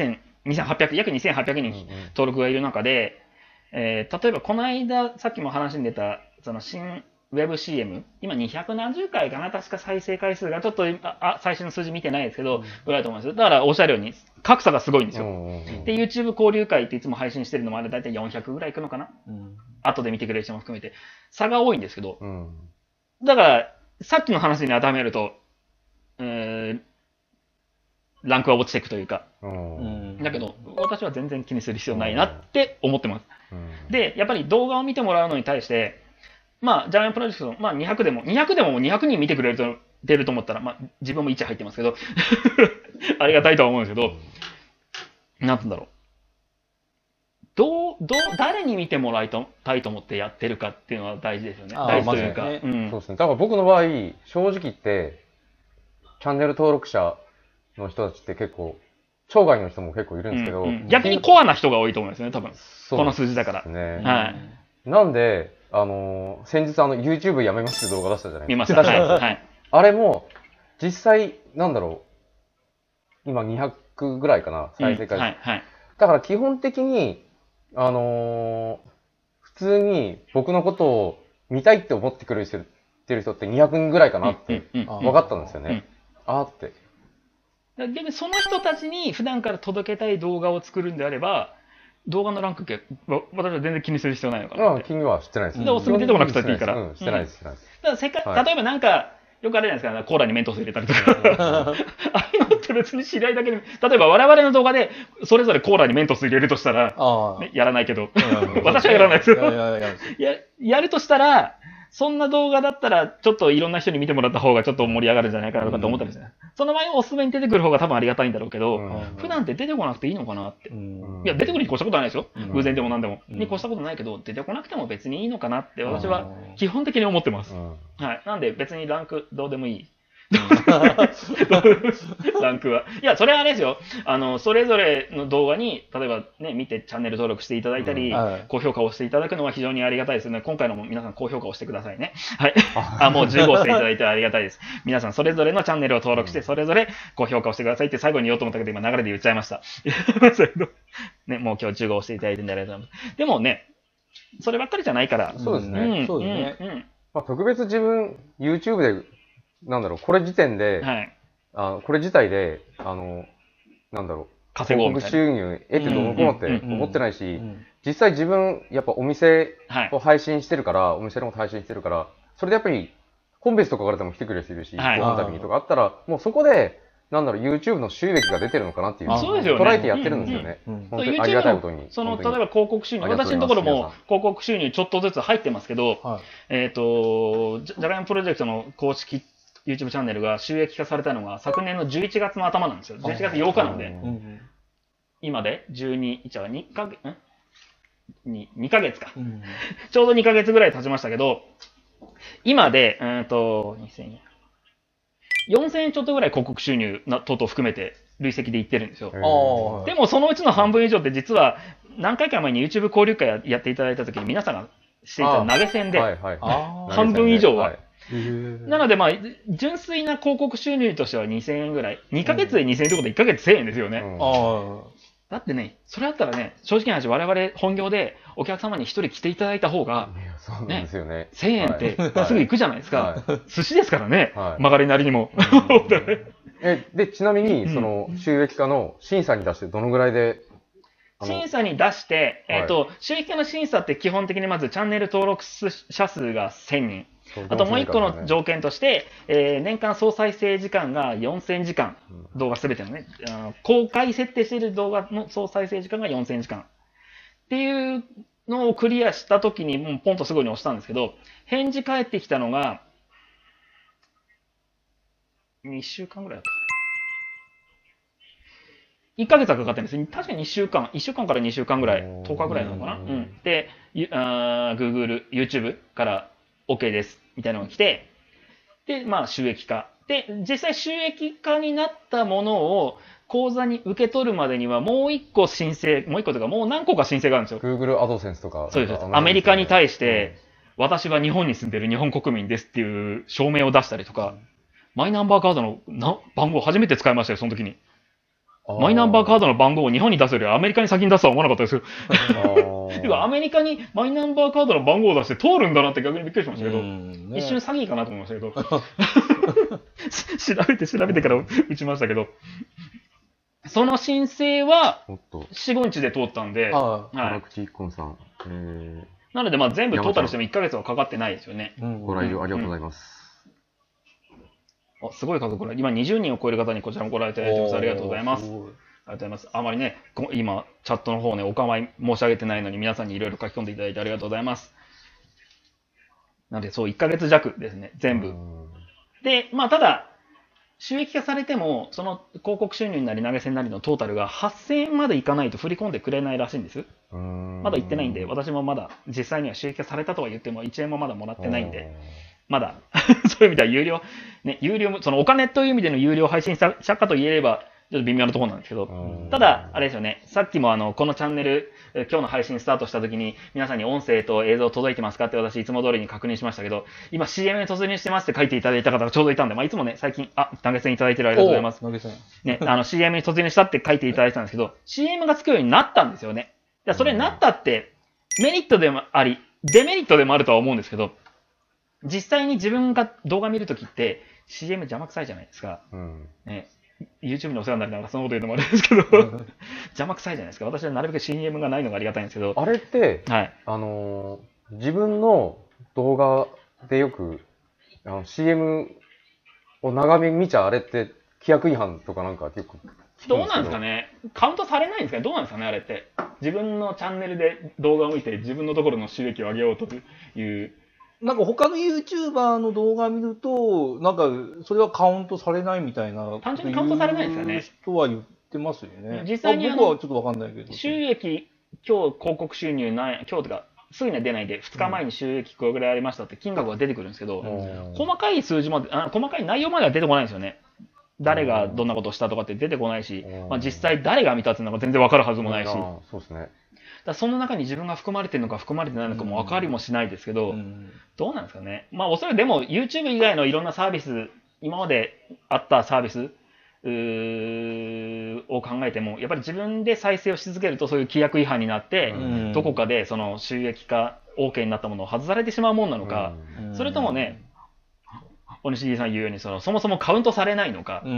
にせんはっぴゃく、約にせんはっぴゃくにん登録がいる中で、えー、例えばこの間、さっきも話に出た、その新ウェブ シーエム、今にひゃくなんじゅっかいかな、確か再生回数が、ちょっとああ最新の数字見てないですけど、ぐらいだと思うんですよ。だからおっしゃるように、格差がすごいんですよ。で、YouTube 交流会っていつも配信してるのもあれ大体よんひゃくぐらいいくのかな、うん、後で見てくれる人も含めて、差が多いんですけど、うん、だから、さっきの話に当てはめると、えー、ランクは落ちていくというか、うん、だけど、私は全然気にする必要ないなって思ってます。うん、で、やっぱり動画を見てもらうのに対して、まあ、ジャイアンプロジェクト、まあにひゃくでも、にひゃくでもにひゃくにん見てくれると、出ると思ったら、まあ自分もいち入ってますけど、ありがたいとは思うんですけど、なんて言うんだろう。どう、どう、誰に見てもらいたいと思ってやってるかっていうのは大事ですよね。大事というか。 まあねうん、そうですね。だから僕の場合、正直言って、チャンネル登録者の人たちって結構、町外の人も結構いるんですけど、うんうん、 逆にコアな人が多いと思うんですよね、多分。この数字だから。 そうですね。はい。なんで、あのー、先日あの YouTube やめますって動画出したじゃないですか。 見ました。はい。はい、 あれも、実際、なんだろう、今にひゃくぐらいかな、再生回数。うん、はい。はい。だから基本的に、あのー、普通に僕のことを見たいって思ってくれてる人ってにひゃくにんぐらいかなって分かったんですよね。あーって。 逆にその人たちに普段から届けたい動画を作るんであれば、動画のランク系、私は全然気にする必要ないのかな。 ああ、気にはしてないです。 で、おすすめ出てこなくたっていいから。 うん、してないです、してないです。 だからせっか、例えばなんか、よくあるじゃないですか、コーラにメントス入れたりとか。ああいうのって別に知り合いだけで、例えば我々の動画で、それぞれコーラにメントス入れるとしたら、ね、やらないけど、私はやらないですよ。や、やるとしたら、そんな動画だったら、ちょっといろんな人に見てもらった方がちょっと盛り上がるんじゃないかなとかって思ったりする、うん、その前おすすめに出てくる方が多分ありがたいんだろうけど、うん、普段って出てこなくていいのかなって。うん、いや、出てくるに越したことはないですよ。うん、偶然でも何でも。に越したことないけど、出てこなくても別にいいのかなって私は基本的に思ってます。うん、はい。なんで別にランクどうでもいい。ランクは。いや、それはあれですよ。あの、それぞれの動画に、例えばね、見てチャンネル登録していただいたり、うんはい、高評価をしていただくのは非常にありがたいですね。今回のも皆さん高評価をしてくださいね。はい。あ、もうじゅうご押していただいてありがたいです。皆さんそれぞれのチャンネルを登録して、それぞれ高評価をしてくださいって最後に言おうと思ったけど、今流れで言っちゃいました。ね、もう今日じゅうご押していただいてんでありがとうございます。でもね、そればっかりじゃないから。 そうですね。 うん、 そうですね。うんうん、 まあ、特別自分、YouTube で、なんだろう、これ時点で、はい、あこれ自体で、あの、なんだろう、 稼ごうみたいな。 収入得てどうのこうのって思ってないし、実際自分、やっぱお店を配信してるから、はい、お店のこと配信してるから、それでやっぱり、コンベースとかからでも来てくれる人いるし、はい、ご飯食べにとかあったら、もうそこで、なんだろう、YouTube の収益が出てるのかなっていう、 そうですよね、 捉えてやってるんですよね。うんうん、本当にありがたいことに。 その、例えば広告収入、私のところも広告収入ちょっとずつ入ってますけど、はい、えっと、ジャガイモプロジェクトの公式YouTube チャンネルが収益化されたのが昨年のじゅういちがつの頭なんですよ。じゅういちがつようかなんで。今でじゅうに、じゃあにかげつ、ん 2, 2ヶ月か、うん。ちょうどにかげつぐらい経ちましたけど、今で、うんと、にせんえん。よんせんえんちょっとぐらい広告収入な等々含めて累積でいってるんですよ。でもそのうちの半分以上って実は何回か前に YouTube 交流会やっていただいた時に皆さんがしていた投げ銭で、半分以上は。なのでまあ、純粋な広告収入としてはにせんえんぐらい。にかげつでにせんえんってことでいっかげつせんえんですよね。うん、だってね、それだったらね、正直な話、我々本業でお客様に一人来ていただいた方が、 そうなんですよね。 せんえんってすぐ行くじゃないですか。はい、寿司ですからね、はい、曲がりなりにも。 えで、ちなみに、その収益化の審査に出してどのぐらいで審査に出して、えっと、収益化の審査って基本的にまずチャンネル登録者数がせんにん。あともう一個の条件として、えー、年間総再生時間がよんせんじかん、動画すべてのね、あの公開設定している動画の総再生時間がよんせんじかん。っていうのをクリアしたときに、もうポンとすぐに押したんですけど、返事返ってきたのが、にしゅうかんぐらいだった。いっかげつはかかってるんです。確かににしゅうかん、いっしゅうかんからにしゅうかんぐらい、とおかぐらいなのかな。うん。で、あ Google、YouTube から OK です。みたいなのが来て、で、まあ収益化。で、実際収益化になったものを口座に受け取るまでにはもう一個申請、もう一個というかもう何個か申請があるんですよ。 Google AdSense とか。 そうです。アメリカに対して、うん、私は日本に住んでる日本国民ですっていう証明を出したりとか、マイナンバーカードのな番号初めて使いましたよ、その時に。 マイナンバーカードの番号を日本に出すよりアメリカに先に出すとは思わなかったですよ。アメリカにマイナンバーカードの番号を出して通るんだなって逆にびっくりしましたけど、ね、一瞬詐欺かなと思いましたけど、調べて調べてから打ちましたけど、その申請はよん、ごにちで通ったんで、 辛口一本さん。 なのでまあ全部トータルしてもいっかげつはかかってないですよね。 ご来場ありがとうございます。 あ、すごい数、これ今にじゅうにんを超える方にこちらもご来店いただいてます。ありがとうございます。ありがとうございます。あまりね、今、チャットの方ね、お構い申し上げてないのに、皆さんにいろいろ書き込んでいただいてありがとうございます。なので、そう、いっかげつ弱ですね、全部。で、まあ、ただ、収益化されても、その広告収入なり投げ銭なりのトータルがはっせんえんまでいかないと振り込んでくれないらしいんです。まだ言ってないんで、私もまだ実際には収益化されたとは言ってもいちえんもまだもらってないんで、まだそういう意味では有料、ね、有料、そのお金という意味での有料配信者かと言えれば、ちょっと微妙なところなんですけど、ただ、あれですよね、さっきもあの、このチャンネル、今日の配信スタートした時に、皆さんに音声と映像届いてますかって私いつも通りに確認しましたけど、今 シーエム に突入してますって書いていただいた方がちょうどいたんで、まあ、いつもね、最近、あ、投げ銭いただいてるありがとうございます。ね、あの シーエム に突入したって書いていただいてたんですけど、シーエム がつくようになったんですよね。それになったって、メリットでもあり、デメリットでもあるとは思うんですけど、実際に自分が動画見るときって シーエム 邪魔くさいじゃないですか。うんね、YouTube にお世話になりながらそのこと言うのもあれですけど、邪魔くさいじゃないですか。私はなるべく シーエム がないのがありがたいんですけど。 あれって、はい、あのー、自分の動画でよくあの シーエム を長めに見ちゃあれって規約違反とかなんか結構どうなんですかね。カウントされないんですかね。どうなんですかね、あれって。自分のチャンネルで動画を見て自分のところの収益を上げようという。 なんか他の YouTuber の動画見ると、なんかそれはカウントされないみたいな。 単純にカウントされないですよね。 人は言ってますよね。 実際に僕はちょっとわかんないけど。 収益、今日広告収入ない、今日とか、すぐには出ないで、ふつかまえに収益これぐらいありましたって金額が出てくるんですけど、うん、細かい数字まであ、細かい内容までは出てこないんですよね。誰がどんなことをしたとかって出てこないし、まあ、実際誰が見たっていうのが全然わかるはずもないし。 そうですね。 だその中に自分が含まれてるのか含まれてないのかも分かりもしないですけど、うん、どうなんですかね。まあおそらくでも YouTube 以外のいろんなサービス、今まであったサービスを考えても、やっぱり自分で再生をし続けるとそういう規約違反になって、うん、どこかでその収益化 OK になったものを外されてしまうもんなのか、うん、それともね、大西さん言うようにそのそもそもカウントされないのか、うん、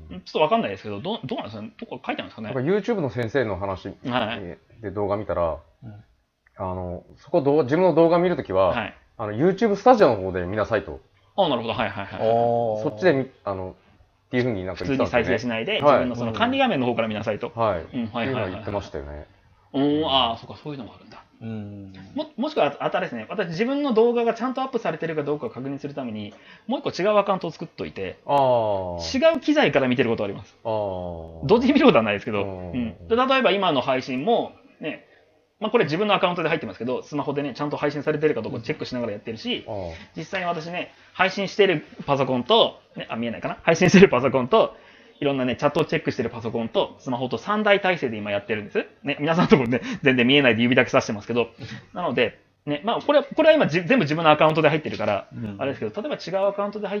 ちょっと分かんないですけど、ど, どうなんですかね。どこか書いてあるんですかね。 なんか YouTube の先生の話で動画見たら、はい、あのそこ動画自分の動画見るときは、はい、あの YouTube スタジオの方で見なさいと。 あ、なるほど、はいはいはい。 そっちであのっていうふうになんか言ってたんですね。 普通に再生しないで、自分のその管理画面の方から見なさいと。 はい。うん、はいはいはい。言ってましたよね。 うん、ああ、そうか、そういうのもあるんだ。うん、も, もしくはあたですね、私自分の動画がちゃんとアップされてるかどうかを確認するためにもう一個違うアカウントを作っといて、あ違う機材から見てることがあります。あ同時に見ることはないですけど、うん、で例えば今の配信も、ねまあ、これ自分のアカウントで入ってますけど、スマホでねちゃんと配信されてるかどうかチェックしながらやってるし、実際に私ね配信してるパソコンと、ね、あ見えないかな配信してるパソコンといろんなね、チャットをチェックしてるパソコンとスマホとさんだい体制で今やってるんです。ね、皆さんのところね、全然見えないで指だけ指してますけど、なので、ね、まあ、これは、これは今全部自分のアカウントで入ってるから、うん、あれですけど、例えば違うアカウントで入って、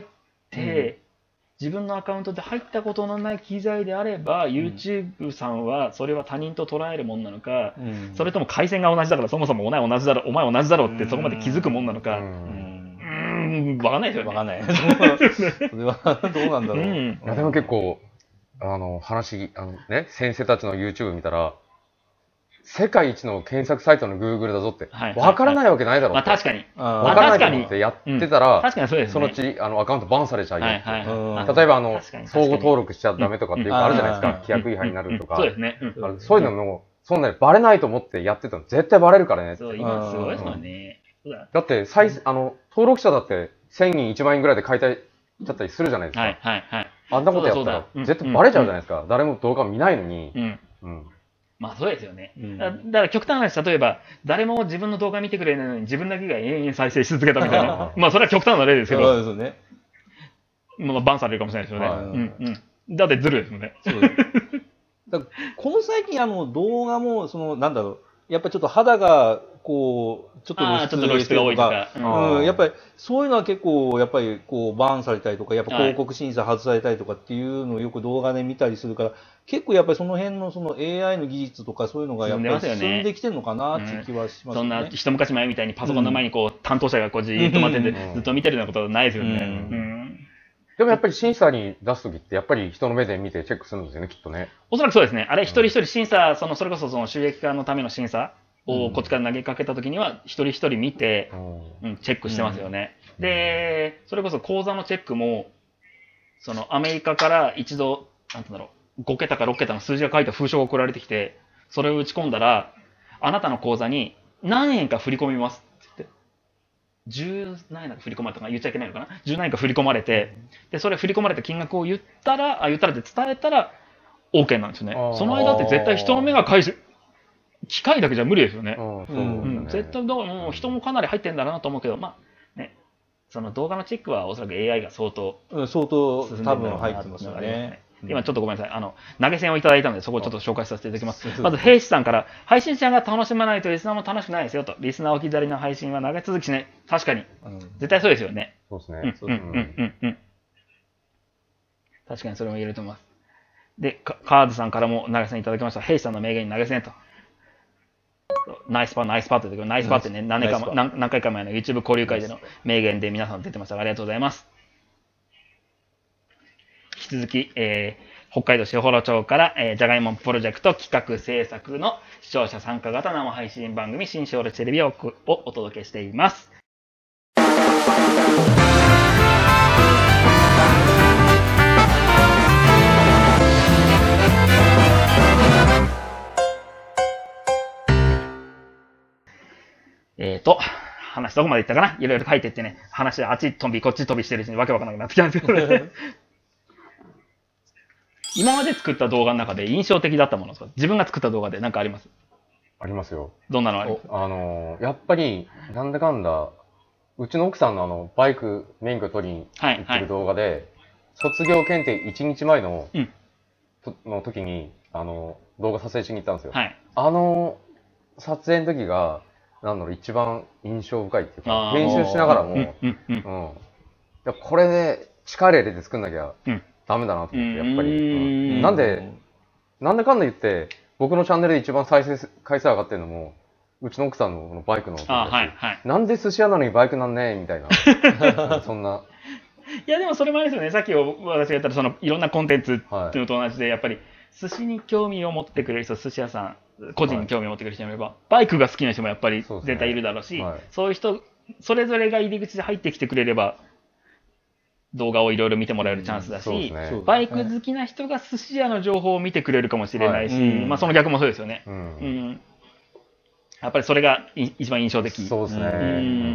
うん、自分のアカウントで入ったことのない機材であれば、うん、YouTube さんはそれは他人と捉えるもんなのか、うん、それとも回線が同じだからそもそもお前同じだろ、お前同じだろってそこまで気づくもんなのか、うんうん、わかんないですよね。 わかんない。それはどうなんだろう。うん、 いやでも結構、あの、話、あのね、先生たちの YouTube 見たら、世界一の検索サイトの Google だぞって、わからないわけないだろうって。 まあ確かに。 わからないと思ってやってたら、 確かにそうですね。 そのうちあのアカウントバンされちゃうよって。例えば、あの、相互登録しちゃダメとかっていうかあるじゃないですか。規約違反になるとか。 そうですね。 そういうのも、そんなにバレないと思ってやってたの絶対バレるからねって。 そう、今すごいですもんね。 だって、あの、登録者だってせんにんいちまん円ぐらいで買いたいちゃったりするじゃないですか。はいはいはい。あんなことやったら絶対バレちゃうじゃないですか。誰も動画見ないのに。うんうん、 まあそうですよね。うん、だ, だから極端な話、例えば誰も自分の動画見てくれないのに自分だけが延々再生し続けたみたいな。まあそれは極端な例ですけど。そうですね。まあバンされるかもしれないですよね。うんうん、だってずるですもんね。そうですだこの最近あの動画もそのなんだろう。やっぱちょっと肌がこう、ちょっとあーちょっと露出が多いとか。 うん、やっぱりそういうのは結構、やっぱりこう、バーンされたりとか、やっぱ広告審査外されたりとかっていうのをよく動画で見たりするから、結構やっぱりその辺のその エーアイ の技術とかそういうのがやっぱり進んできてるのかなっていう気はしますね。 そんな一昔前みたいにパソコンの前にこう、担当者がこうじーっと待ってて、ずっと見てるようなことはないですよね。うんでもやっぱり審査に出すときって、やっぱり人の目で見てチェックするんですよね、きっとね。 おそらくそうですね。あれ、一人一人審査、その、それこそその収益化のための審査をこっちから投げかけたときには、一人一人見て、うん、チェックしてますよね。で、それこそ口座のチェックも、その、アメリカから一度、なんて言うんだろう、ご桁かろく桁の数字が書いた封書が送られてきて、それを打ち込んだら、あなたの口座に何円か振り込みますって言って、じゅう何円か振り込まれたかな、言っちゃいけないのかな、じゅう何円か振り込まれて、で、それ振り込まれた金額を言ったら、あ、言ったらって伝えたら、OK なんですよね。その間って絶対人の目が返す、機械だけじゃ無理ですよね。うん、絶対、だからもう人もかなり入ってんだなと思うけど、まあ、ね、その動画のチェックはおそらく エーアイ が相当、 うん、相当多分入ってますよね。 今ちょっとごめんなさい。あの、投げ銭をいただいたので、そこをちょっと紹介させていただきます。まず、兵士さんから、配信者が楽しまないとリスナーも楽しくないですよと。リスナー置き去りの配信は長続きしない。確かに。うん、絶対そうですよね。 そうですね。 うん、うん、うん、うん。確かにそれも言えると思います。で、カーズさんからも投げ銭いただきました。兵士さんの名言に投げ銭と。ナイスパー、ナイスパーって言うけど、ナイスパーってね、何回か何何回か前の YouTube 交流会での名言で皆さん出てました。ありがとうございます。引き続き、えー、北海道士幌町から、えー、じゃがいもプロジェクト企画制作の視聴者参加型生配信番組、新士幌テレビををお届けしています。えーと、話どこまでいったかな、いろいろ書いてってね、話あっち飛びこっち飛びしてるうちにわけわからなくなってきたんですけど、今まで作った動画の中で印象的だったものですか？自分が作った動画で何かあります？ ありますよ。 どんなのあります？ あの、やっぱり、なんだかんだ、うちの奥さんのあの、バイク免許取りに行ってる動画で、はいはい、卒業検定いちにちまえの、うん、の時に、あの、動画撮影しに行ったんですよ。はい、あの、撮影の時が、なんだろう、一番印象深いっていうか、編集しながらも、うんうんうんうん、これで力入れて作んなきゃダメだなと思って、やっぱり。うん、なんで、なんだかんだ言って、僕のチャンネルで一番再生回数上がってるのも、うちの奥さんのこのバイクの。あ、はいはい。なんで寿司屋なのにバイクなんねみたいな。そんな。 いや、でもそれもあれですよね。さっき私が言ったら、そのいろんなコンテンツっていうのと同じで、やっぱり寿司に興味を持ってくれる人、寿司屋さん、個人に興味を持ってくれる人もいれば、はい、バイクが好きな人もやっぱり絶対いるだろうし、そう、ねはい、そういう人、それぞれが入り口で入ってきてくれれば、動画をいろいろ見てもらえるチャンスだし、うんね、バイク好きな人が寿司屋の情報を見てくれるかもしれないし、はい、まあその逆もそうですよね。うんうん、やっぱりそれが一番印象的。 そうですね。うん、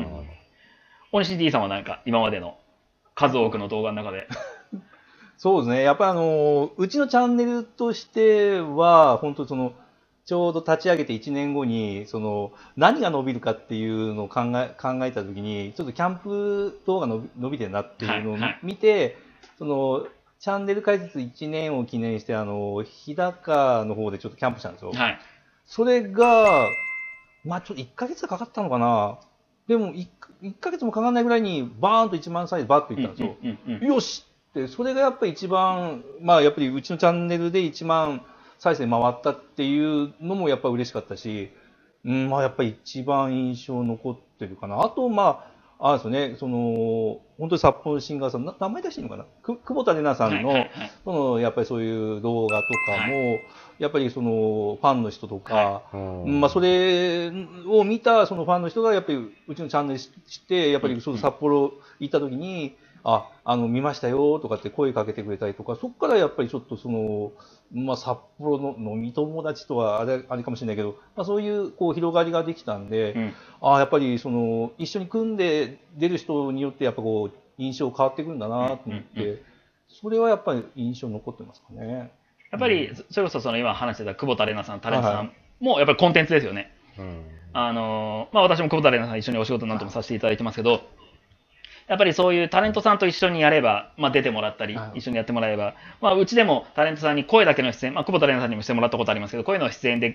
大西 D さんは何か今までの数多くの動画の中で。 そうですね。やっぱりあの、うちのチャンネルとしては、本当その、ちょうど立ち上げていちねんごに、その、何が伸びるかっていうのを考え、考えたときに、ちょっとキャンプ動画伸び、伸びてるなっていうのを見て、はいはい、その、チャンネル開設いちねんを記念して、あの、日高の方でちょっとキャンプしたんですよ。はい。それが、まあちょっといっかげつかかったのかな。でもいっかげつもかかんないぐらいに、バーンといちまん再生バーッといったんですよ。うんうんうんうん、よしって、それがやっぱり一番、まあやっぱりうちのチャンネルでいちまん再生回ったっていうのもやっぱ嬉しかったし、うん、まあやっぱり一番印象残ってるかな。あと、まあ、あれですよね、その、本当に札幌のシンガーさん、名前出していいのかな、く久保田玲奈さんの、はいはいはい、その、やっぱりそういう動画とかも、はい、やっぱりその、ファンの人とか、はい、まあそれを見たそのファンの人が、やっぱりうちのチャンネル知って、やっぱりその札幌行った時に、あ、あの、見ましたよとかって声かけてくれたりとか、そこからやっぱりちょっとその、まあ、札幌の飲み友達とはあれ、あれかもしれないけど、まあ、そういう、こう、広がりができたんで、うん、ああ、やっぱり、その、一緒に組んで出る人によって、やっぱこう、印象変わってくるんだなと思って、うんうんうん、それはやっぱり印象残ってますかね。 やっぱり、それこそその今話してた久保田玲奈さん、タレントさんも、やっぱりコンテンツですよね。はいはい、あの、まあ、私も久保田玲奈さん一緒にお仕事なんともさせていただいてますけど、やっぱりそういうタレントさんと一緒にやれば、まあ、出てもらったり、一緒にやってもらえば、まあ、うちでもタレントさんに声だけの出演、まあ、久保田玲奈さんにもしてもらったことありますけど、声の出演で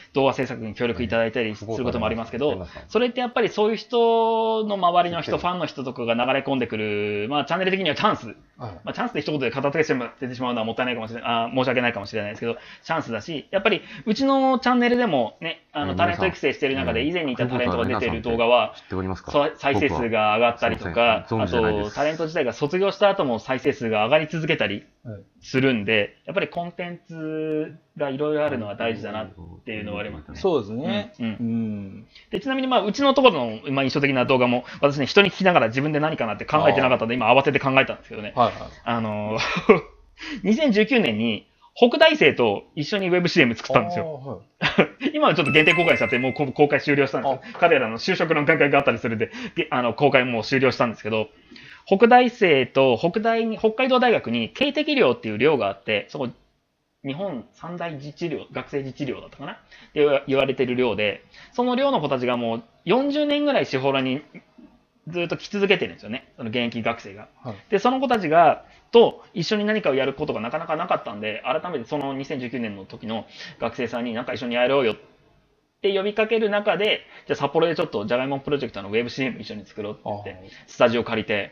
動画制作に協力いただいたりすることもありますけど、それってやっぱりそういう人の周りの人、ファンの人とかが流れ込んでくる、まあチャンネル的にはチャンス。まあチャンスで一言で片付けてしまうのはもったいないかもしれない、あ申し訳ないかもしれないですけど、チャンスだし、やっぱりうちのチャンネルでもね、あのタレント育成している中で以前にいたタレントが出ている動画は、再生数が上がったりとか、あとタレント自体が卒業した後も再生数が上がり続けたりするんで、やっぱりコンテンツがいろいろあるのは大事だなっていうのはありますね。 そうですね。 うんうん、でちなみに、まあ、うちのところの、まあ、印象的な動画も、私ね、人に聞きながら自分で何かなって考えてなかったので、今慌てて考えたんですけどね。はいはい、あのー、にせんじゅうきゅうねんに、北大生と一緒にウェブ シーエム 作ったんですよ。はい、今はちょっと限定公開しちゃって、もう公開終了したんですよ。彼らの就職の関係があったりするんで、あの公開もう終了したんですけど、北大生と北大に、北海道大学に警笛寮っていう寮があって、そこ、日本三大自治寮、学生自治寮だったかなって言われてる寮で、その寮の子たちがもうよんじゅうねんぐらいシホラにずっと来続けてるんですよね。その現役学生が。はい、で、その子たちが、と一緒に何かをやることがなかなかなかったんで、改めてそのにせんじゅうきゅうねんの時の学生さんになんか一緒にやろうよって呼びかける中で、じゃあ札幌でちょっとジャガイモンプロジェクトのウェブ シーエム 一緒に作ろうって言って、スタジオ借りて、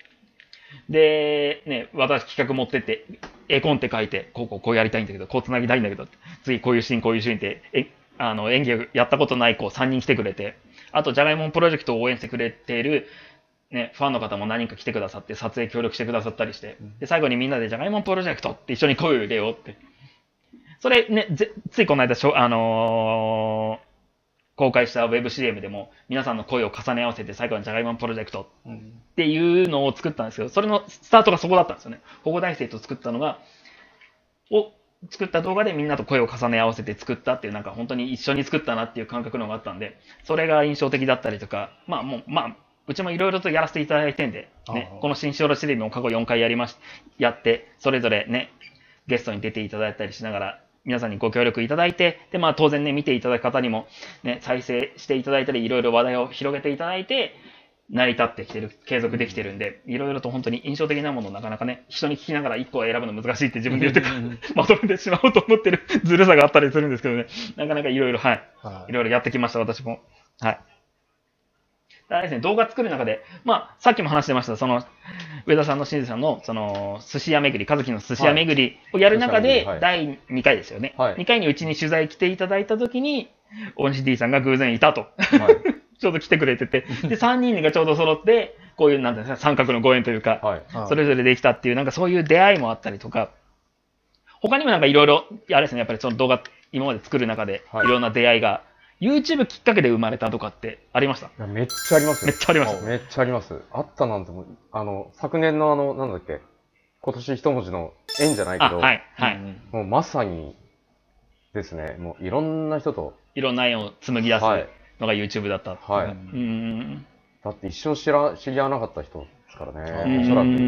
で、ね、私企画持ってって、絵コンテ書いて、こうこうこうやりたいんだけど、こう繋ぎたいんだけど、次こういうシーン、こういうシーンって、え、あの、演技をやったことない子さんにん来てくれて、あと、ジャガイモンプロジェクトを応援してくれている、ね、ファンの方も何人か来てくださって、撮影協力してくださったりして、で、最後にみんなでジャガイモンプロジェクトって一緒に声を入れようって。それね、ぜついこの間、あのー、公開したウェブ シーエム でも皆さんの声を重ね合わせて最後にジャガイモンプロジェクトっていうのを作ったんですけど、それのスタートがそこだったんですよね。保護大生と作ったのが、を作った動画でみんなと声を重ね合わせて作ったっていう、なんか本当に一緒に作ったなっていう感覚のがあったんで、それが印象的だったりとか、まあもう、まあ、うちもいろいろとやらせていただいてんで、ね、この新しおろしテレビも過去よんかいやりまし、やって、それぞれね、ゲストに出ていただいたりしながら、皆さんにご協力いただいて、で、まあ当然ね、見ていただく方にもね、再生していただいたり、いろいろ話題を広げていただいて、成り立ってきてる、継続できてるんで、いろいろと本当に印象的なものをなかなかね、人に聞きながらいっこ選ぶの難しいって自分で言ってからまとめてしまおうと思ってるずるさがあったりするんですけどね、なかなかいろいろ、はい、いろいろやってきました、私も。はい。だですね、動画作る中で、まあ、さっきも話してました、その、上田さんの清水さんの、その、寿司屋巡り、和樹の寿司屋巡りをやる中で、はい、だいにかいですよね。はい、にかいにうちに取材来ていただいたときに、オンシティさんが偶然いたと。はい、ちょうど来てくれてて、で、さんにんがちょうど揃って、こういう、なんていうんですか、三角のご縁というか、はい、それぞれできたっていう、なんかそういう出会いもあったりとか、他にもなんかいろいろ、あれですね、やっぱりその動画、今まで作る中で、いろんな出会いが、YouTube きっかけで生まれたとかってありました？ いや、めっちゃありますよ。めっちゃあります。 めっちゃあります。あったなんてもう、あの、昨年のあの、なんだっけ、今年一文字の縁じゃないけど、 はい、はい。 もうまさにですね、もういろんな人と。 いろんな縁を紡ぎ出すのが YouTube だった。 はい。うん。だって一生知ら、知り合わなかった人ですからね、おそらく。うん。うん、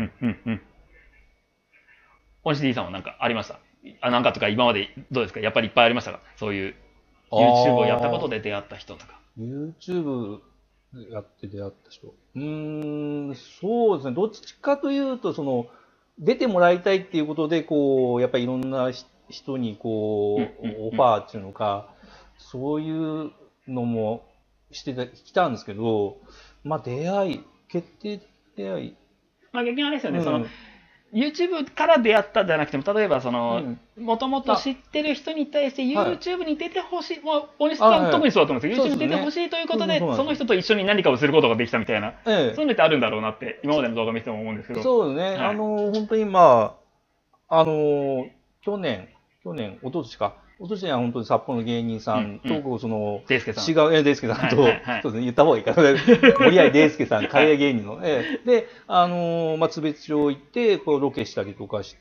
うん、うん。 オンシティさんはなんかありました？あ、なんかとか今までどうですか？やっぱりいっぱいありましたか？そういう。YouTube をやったことで出会った人とか。 YouTube やって出会った人。うーん、そうですね。どっちかというと、その、出てもらいたいっていうことで、こう、やっぱりいろんな人に、こう、オファーっていうのか、そういうのもしてた、来たんですけど、まあ出会い、決定出会い。 まあ逆にあれですよね、うん、その、YouTube から出会ったじゃなくても、例えばその、もともと知ってる人に対して YouTube に出てほしい、もう、大西さん、はい、特にそうだと思うんですけど、YouTube に出てほしいということで、その人と一緒に何かをすることができたみたいな、ええ、そういうのってあるんだろうなって、今までの動画見ても思うんですけど。 そうですね、はい、あの、本当にまあ、あの、去年、去年、一昨年か。一昨年は本当に札幌の芸人さんと、うんうん、その、 デイスケさん。 違う、え、デイスケさんと、はいはいはい、そうですね、言った方がいいかな。森合デイスケさん、海外芸人の。えで、あのー、まあ、津別町行って、こう、ロケしたりとかして、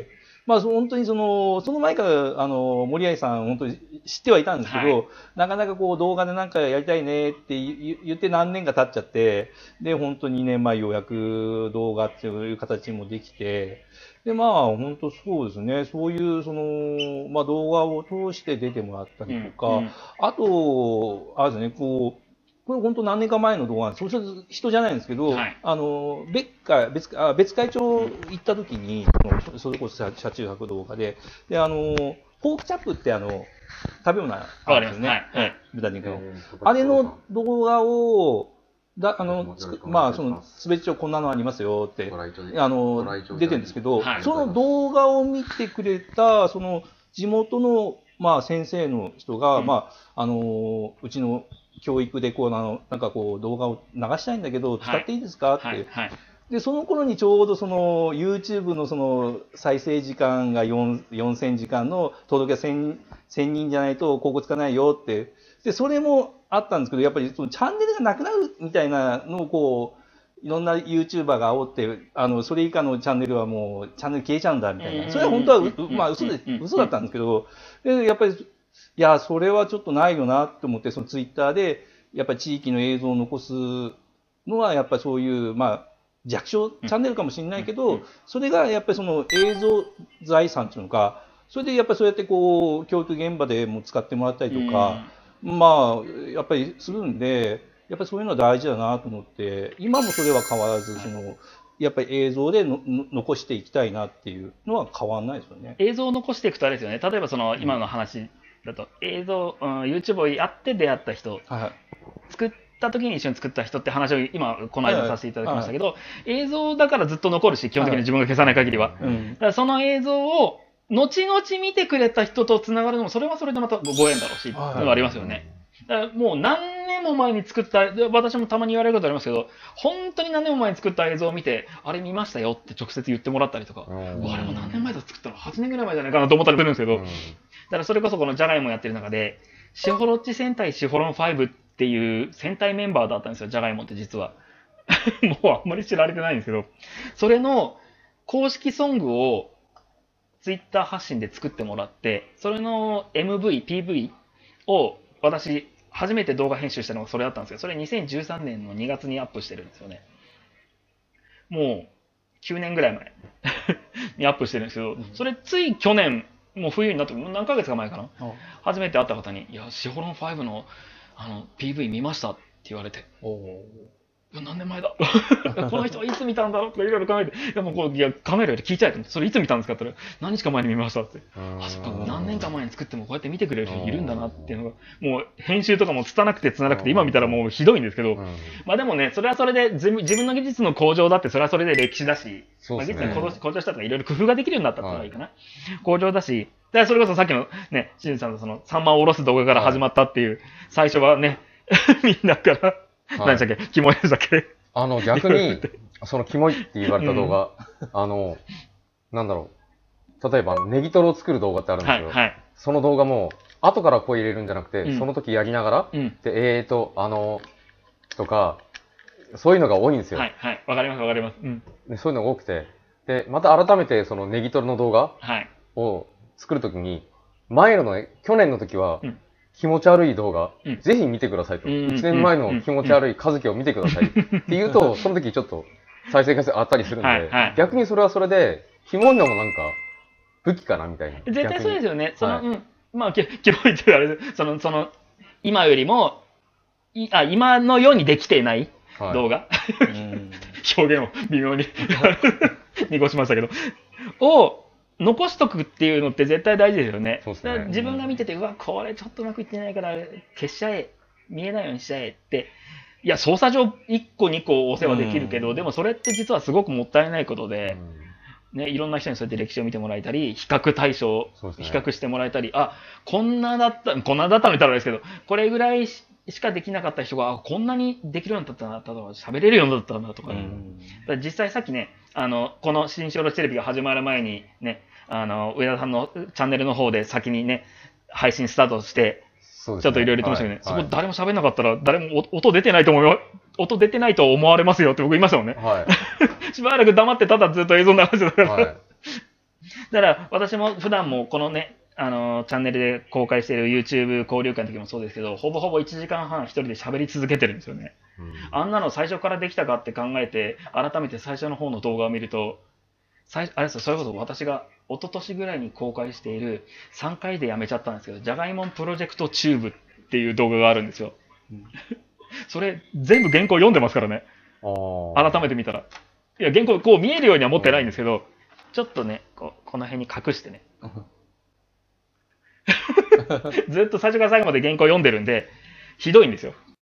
まあ、本当にその、その前から、あの、森合さん、本当に知ってはいたんですけど、はい、なかなかこう、動画でなんかやりたいねって言って何年か経っちゃって、で、本当ににねんまえようやく動画っていう形もできて、で、まあ、本当そうですね。そういう、その、まあ、動画を通して出てもらったりとか、うんうん、あと、あれですね、こう、これ本当何年か前の動画なんです。そういう人じゃないんですけど、はい、あの、別会、別、あ別会長行った時に、それこそ車中泊動画で、で、あの、 ポークチャップってあの、食べ物あるんですね。 はい。はい。 豚肉の。あれの動画を、だあの、まあ、その、すべて帳こんなのありますよって、あの、出てるんですけど、はい、その動画を見てくれた、その、地元の、まあ、先生の人が、うん、まあ、あの、うちの教育で、こう、あの、なんかこう、動画を流したいんだけど、使っていいですかって。はいはい、で、その頃にちょうどその、YouTube のその、再生時間がよんせんじかんの登録がせんにんじゃないと広告つかないよって。で、それもあったんですけど、やっぱりそのチャンネルがなくなるみたいなのをこう、いろんな YouTuber が煽って、あの、それ以下のチャンネルはもう、チャンネル消えちゃうんだみたいな。それは本当はう、まあ嘘で、嘘だったんですけど、で、やっぱり、いや、それはちょっとないよなと思って、その Twitter で、やっぱり地域の映像を残すのは、やっぱりそういう、まあ、弱小チャンネルかもしれないけど、それがやっぱりその映像財産っていうのか、それでやっぱりそうやってこう、教育現場でも使ってもらったりとか、まあ、やっぱりするんで、やっぱりそういうのは大事だなと思って、今もそれは変わらず、その、やっぱり映像でのの残していきたいなっていうのは変わらないですよね。 映像を残していくとあれですよね。例えばその、今の話だと、映像、うん、YouTube をやって出会った人、はい、作った時に一緒に作った人って話を今、この間させていただきましたけど、はいはい、映像だからずっと残るし、基本的に自分が消さない限りは。はいうん、だからその映像を、後々見てくれた人と繋がるのも、それはそれでまたご縁だろうし、はい、のがありますよね。だからもう何年も前に作った、私もたまに言われることありますけど、本当に何年も前に作った映像を見て、あれ見ましたよって直接言ってもらったりとか、あれも何年前だと作ったの ?はち 年ぐらい前じゃないかなと思ったりするんですけど、だからそれこそこのジャガイモやってる中で、シホロッチ戦隊シホロンファイブっていう戦隊メンバーだったんですよ、ジャガイモって実は。もうあんまり知られてないんですけど、それの公式ソングをツイッター発信で作ってもらって、それの エムブイ、ピーブイ を私、初めて動画編集したのがそれだったんですけど、それにせんじゅうさんねんのにがつにアップしてるんですよね。もうきゅうねんぐらい前にアップしてるんですけど、それつい去年、もう冬になって、何ヶ月か前かな。初めて会った方に、いや、シホロンファイブのあの ピーブイ 見ましたって言われて。いや何年前だこの人はいつ見たんだろうとかいろいろ考えて、いやもうこう、いやカメラより聞いちゃえと思って、それいつ見たんですかって言ったら、何日か前に見ましたって。あ、そっか、何年か前に作ってもこうやって見てくれる人いるんだなっていうのが、もう編集とかも拙くて拙なくて、今見たらもうひどいんですけど、まあでもね、それはそれで自分の技術の向上だって、それはそれで歴史だし、まあ、技術の向上したとかいろいろ工夫ができるようになったってのがいいかな。向上だし、でそれこそさっきのね、しんさんのそのサンマをおろす動画から始まったっていう、最初はね、みんなから、何でしたっけ、キモいでしたっけあの、逆に、そのキモいって言われた動画、うん、あの、なんだろう。例えば、ネギトロを作る動画ってあるんですけど、はいはい、その動画も、後から声入れるんじゃなくて、うん、その時やりながら、うん、で、えーと、あの、とか、そういうのが多いんですよ。 はい、はい。わかります、わかります、うん。 で。そういうのが多くて、で、また改めてそのネギトロの動画を作るときに、前のね、去年の時は、うん気持ち悪い動画、うん、ぜひ見てくださいと。いちねんまえの気持ち悪い和樹を見てくださいって言うと、その時ちょっと再生回数上がったりするんで、はいはい、逆にそれはそれで、キモいのもなんか武器かなみたいな。 絶対そうですよね。その、はい、うん。まあ、キモいって言われる、その、その、今よりも、いあ今のようにできていない動画、はい、表現を微妙に濁しましたけど、を、残しとくっていうのって絶対大事ですよね。そうですね。だから自分が見てて、うわ、これちょっとうまくいってないから消しちゃえ、見えないようにしちゃえって。いや、操作上いっこにこお世話できるけど、でもそれって実はすごくもったいないことで、ね、いろんな人にそうやって歴史を見てもらえたり、比較対象、比較してもらえたり、あ、こんなだった、こんなだったの言ったらですけど、これぐらいしかできなかった人が、あ、こんなにできるようになったんだとか、喋れるようになったんだとか、だ実際さっきね、あの、この新シオロチテレビが始まる前にね、あの、上田さんのチャンネルの方で先にね、配信スタートして、ちょっといろいろ言ってましたけどね、はい、そこ誰も喋んなかったら、誰も音出てないと思うよ、音出てないと思われますよって僕言いましたもんね。はい、しばらく黙ってただずっと映像流してたから。はい、だから私も普段もこのね、あの、チャンネルで公開している YouTube 交流会の時もそうですけど、ほぼほぼいちじかんはん一人で喋り続けてるんですよね。うん、あんなの最初からできたかって考えて、改めて最初の方の動画を見ると、最あれですよ、それこそ私が一昨年ぐらいに公開しているさんかいでやめちゃったんですけど、ジャガイモンプロジェクトチューブっていう動画があるんですよ。うん、それ全部原稿読んでますからね。改めて見たら。いや、原稿こう見えるようには持ってないんですけど、ちょっとね、こうこの辺に隠してね。 ずっと最初から最後まで原稿読んでるんで、ひどいんですよ。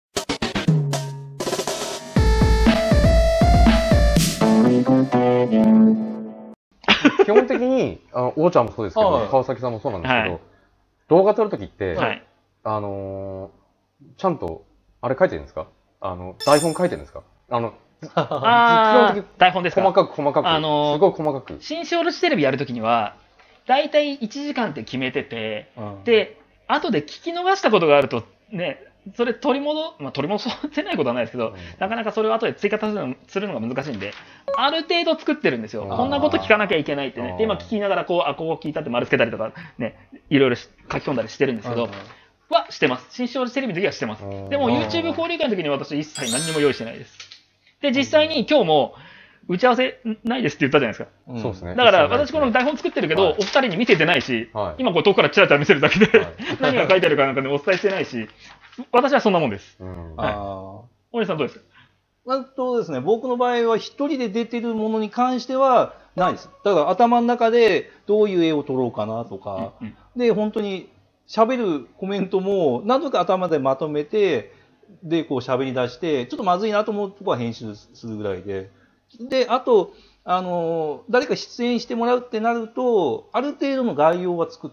基本的に、あの、おーちゃんもそうですけど、川崎さんもそうなんですけど、はい、動画撮るときって、はい、あのー、ちゃんと、あれ書いてるんですか？あの、台本書いてるんですか？あの、 あ基本的に台本ですか？ 細かく細かく。あのー、すごい細かく。 新四ロチテレビやるときには、だいたいいちじかんって決めてて、うん、で、後で聞き逃したことがあると、ね、それ取り戻、まあ、取り戻せないことはないですけど、うん、なかなかそれを後で追加するのが難しいんで、ある程度作ってるんですよ。こんなこと聞かなきゃいけないってね。で、今聞きながら、こう、あ、ここ聞いたって丸つけたりとか、ね、いろいろ書き込んだりしてるんですけど、はしてます。新四ロチテレビの時はしてます。でも YouTube 交流会の時に私一切何にも用意してないです。で、実際に今日も、打ち合わせないですって言ったじゃないですか。 うん、そうですね。 だから、私この台本作ってるけど、はい、お二人に見せてないし、はい、今こう遠くからチラチラ見せるだけで、はい、何が書いてあるかなんかでお伝えしてないし、私はそんなもんです。うん、はい。大西さんどうですか？ あとですね、僕の場合は一人で出てるものに関してはないです。だから頭の中でどういう絵を撮ろうかなとか、うんうん、で、本当に喋るコメントも何とか頭でまとめて、で、こう喋り出して、ちょっとまずいなと思うとこは編集するぐらいで、で、あと、あの、誰か出演してもらうってなると、ある程度の概要は作って、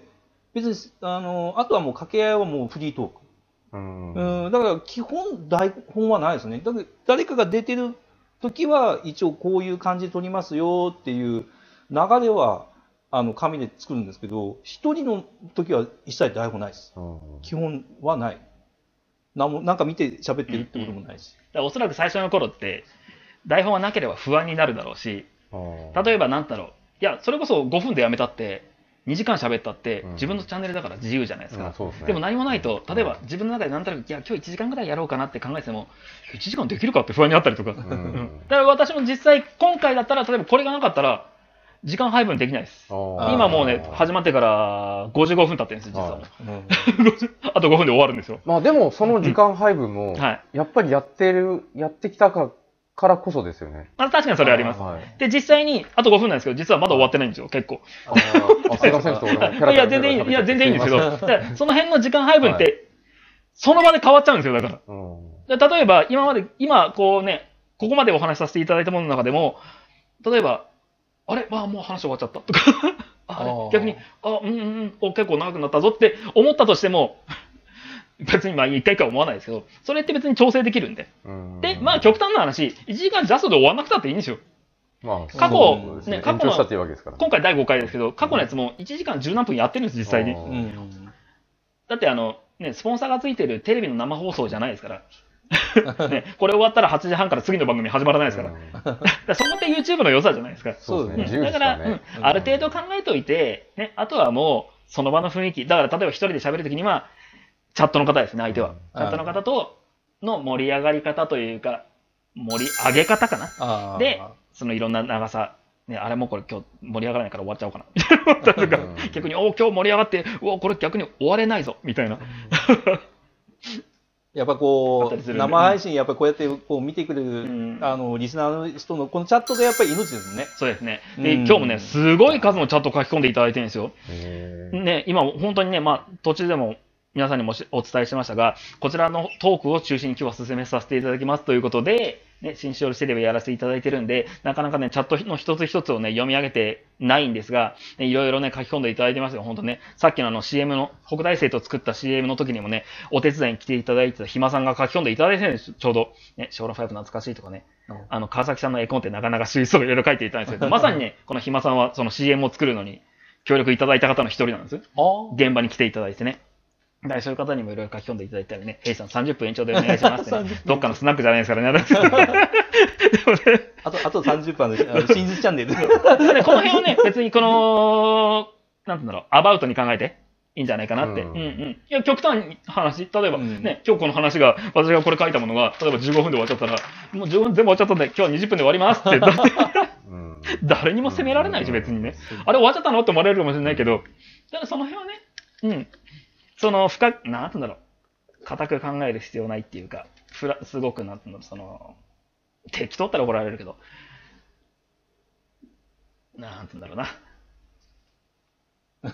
別に、あの、あとはもう掛け合いはもうフリートーク。うん、うん、だから基本台本はないですね。だから誰かが出てる時は一応こういう感じで撮りますよっていう流れは、あの、紙で作るんですけど、一人の時は一切台本ないです。うん、基本はない。なんも、なんか見て喋ってるってこともないし。 うんうん、おそらく最初の頃って、台本はなければ不安になるだろうし、例えばなんだろう、いや、それこそごふんでやめたって、にじかん喋ったって、自分のチャンネルだから自由じゃないですか。うんうん、で, すね、でも何もないと、例えば自分の中でなんとなく、いや、今日いちじかんぐらいやろうかなって考えても、いちじかんできるかって不安になったりとか。うんうん、だから私も実際、今回だったら、例えばこれがなかったら、時間配分できないです。今もうね、始まってからごじゅうごふん経ってるんです、実は。あとごふんで終わるんですよ。 まあでも、その時間配分も、やっぱりやってる、やってきたか、からこそですよね。 あ、確かにそれあります。はい、で、実際に、あとごふんなんですけど、実はまだ終わってないんですよ、結構。 あ、すいません、俺もキャラいや、全然いい、いや、全然いいんですけど、その辺の時間配分って、その場で変わっちゃうんですよ、だから。うん、で例えば、今まで、今、こうね、ここまでお話しさせていただいたものの中でも、例えば、あれまあもう話終わっちゃったとかあれ逆に、あ、うんうん、お結構長くなったぞって思ったとしても、別にまあ一回一回思わないですけど、それって別に調整できるんで。んで、まあ極端な話、いちじかんジャストで終わんなくたっていいんですよ。まあ、過去、ね、ね過去の、今回だいごかいですけど、過去のやつもいちじかんじゅうなんぷんやってるんです、実際に。うん、だってあの、ね、スポンサーがついてるテレビの生放送じゃないですから。ね、これ終わったらはちじはんから次の番組始まらないですから。うん、だからそこって YouTube の良さじゃないですか。 そうですね。 うん、だから、ね、うん、ある程度考えておいて、ね、あとはもう、その場の雰囲気。だから例えば一人で喋るときには、チャットの方ですね、相手は。チャットの方との盛り上がり方というか、盛り上げ方かな。で、そのいろんな長さ。ね、あれもこれ今日盛り上がらないから終わっちゃおうかな。逆に、お今日盛り上がって、うおこれ逆に終われないぞ、みたいな。 やっぱこう、生配信、やっぱこうやってこう見てくる、うん、あの、リスナーの人のこのチャットがやっぱり命ですね。 そうですね。で、うん、今日もね、すごい数のチャット書き込んでいただいてるんですよ。ね、今本当にね、まあ、途中でも皆さんにもお伝えしましたが、こちらのトークを中心に今日は進めさせていただきますということで、ね、新四ロチテレビやらせていただいてるんで、なかなかね、チャットの一つ一つをね、読み上げてないんですが、ね、いろいろね、書き込んでいただいてますよ。本当ね、さっきのあの シーエム の、北大生と作った シーエム の時にもね、お手伝いに来ていただいてた暇さんが書き込んでいただいてるんです。ちょうど。ね、ショーロファイブ懐かしいとかね、うん、あの、川崎さんの絵コンテなかなか水槽いろいろ書いていただいてるんですけど、まさにね、この暇さんはその シーエム を作るのに協力いただいた方の一人なんです。現場に来ていただいてね。だからそういう方にもいろいろ書き込んでいただいたりね、ヘイさんさんじゅっぷん延長でお願いしますってね、どっかのスナックじゃないですからね。 あと、あとさんじゅっぷんで、真実チャンネル。 この辺はね、別にこの、なんて言うんだろう、アバウトに考えていいんじゃないかなって。うん、うん、うん。いや、極端に話、例えば、うん、ね、今日この話が、私がこれ書いたものが、例えばじゅうごふんで終わっちゃったら、もうじゅうごふん全部終わっちゃったんで、今日はにじゅっぷんで終わりますって。だって誰にも責められないし、別にね。あれ終わっちゃったのって思われるかもしれないけど、だからその辺はね、うん。その深く、なんて言うんだろう。固く考える必要ないっていうか、ふら、すごくなんて言うんだろう、その、適当ったら怒られるけど、なんて言うんだろうな。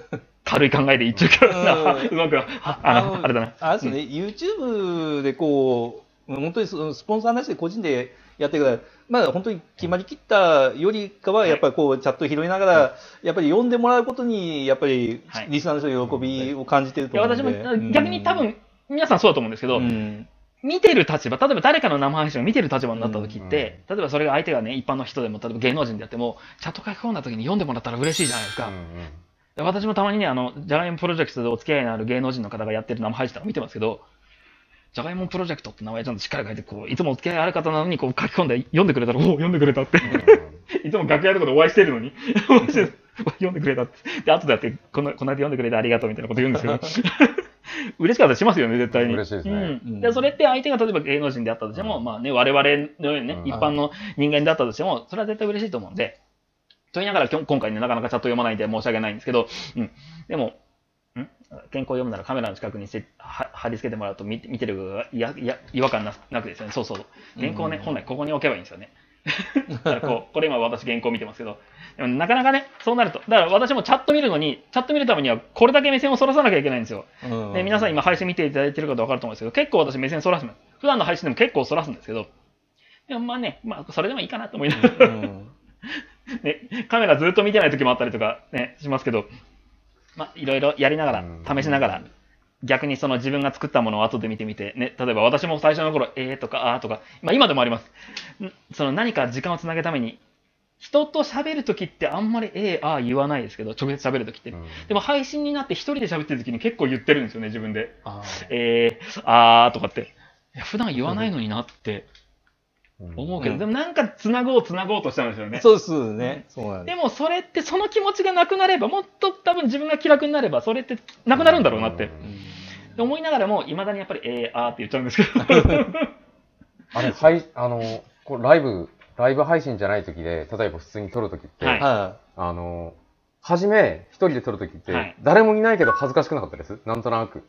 軽い考えで言っちゃうからな、うまく、ああの、あれだな。 あれですね、YouTube でこう、本当にそのスポンサーなしで個人でやってるから、まあ本当に決まりきったよりかは、やっぱりこう、チャット拾いながら、やっぱり読んでもらうことに、やっぱりリスナーの人の喜びを感じてると思うんで。 いや、私も逆に多分、皆さんそうだと思うんですけど、 うん見てる立場、例えば誰かの生配信を見てる立場になった時って、例えばそれが相手がね、一般の人でも、例えば芸能人であっても、チャット書き込んだ時に読んでもらったら嬉しいじゃないですか。で私もたまにね、あの、じゃがいもプロジェクトでお付き合いのある芸能人の方がやってる生配信とか見てますけど、じゃがいもプロジェクトって名前ちゃんとしっかり書いて、こう、いつもお付き合いある方なのに、こう書き込んで読んでくれたら、おお、読んでくれたって。いつも楽屋とかでお会いしてるのに、読んでくれたって。で、後でやって、この、この間読んでくれてありがとうみたいなこと言うんですけど、嬉しかったらしますよね、絶対に。 嬉しいですね。 うん、でそれって相手が例えば芸能人であったとしても、うん、まあね、我々のようにね、うん、一般の人間であったとしても、それは絶対嬉しいと思うんで、と言いながら今回ね、なかなかチャット読まないんで申し訳ないんですけど、うん、でも、ん原稿読むならカメラの近くにしては貼り付けてもらうと見て見てるいやいや違和感ななくですね、そうそう。原稿ね、うん、本来ここに置けばいいんですよね。だからこう、これ今私原稿見てますけど、でもなかなかね、そうなると、だから私もチャット見るのに、チャット見るためにはこれだけ目線をそらさなきゃいけないんですよ。うん、で皆さん今配信見ていただいてるか分かると思うんですけど、結構私目線そらすの。普段の配信でも結構そらすんですけど、でもまあね、まあそれでもいいかなと思いながら、うんね、カメラずっと見てない時もあったりとかね、しますけど、まあいろいろやりながら、試しながら、逆にその自分が作ったものを後で見てみて、ね、例えば私も最初の頃、えーとか、あーとか、まあ今でもあります。その何か時間をつなげるために、人と喋るときってあんまりえー、あー言わないですけど、直接喋るときって、うん。でも配信になって一人で喋ってるときに結構言ってるんですよね、自分で。あえー、あーとかって。普段言わないのになって思うけど、うん、でもなんかつなごうつなごうとしたんですよね。 そうですね。そうなんです。 でもそれってその気持ちがなくなれば、もっと多分自分が気楽になれば、それってなくなるんだろうなって。うんで思いながらも、いまだにやっぱり、えー、あーって言っちゃうんですけど。 あれ、はい、あの、こうライブ、ライブ配信じゃない時で、例えば普通に撮る時って、はい、あの、はじめ、一人で撮る時って、はい、誰もいないけど恥ずかしくなかったです。なんとなく。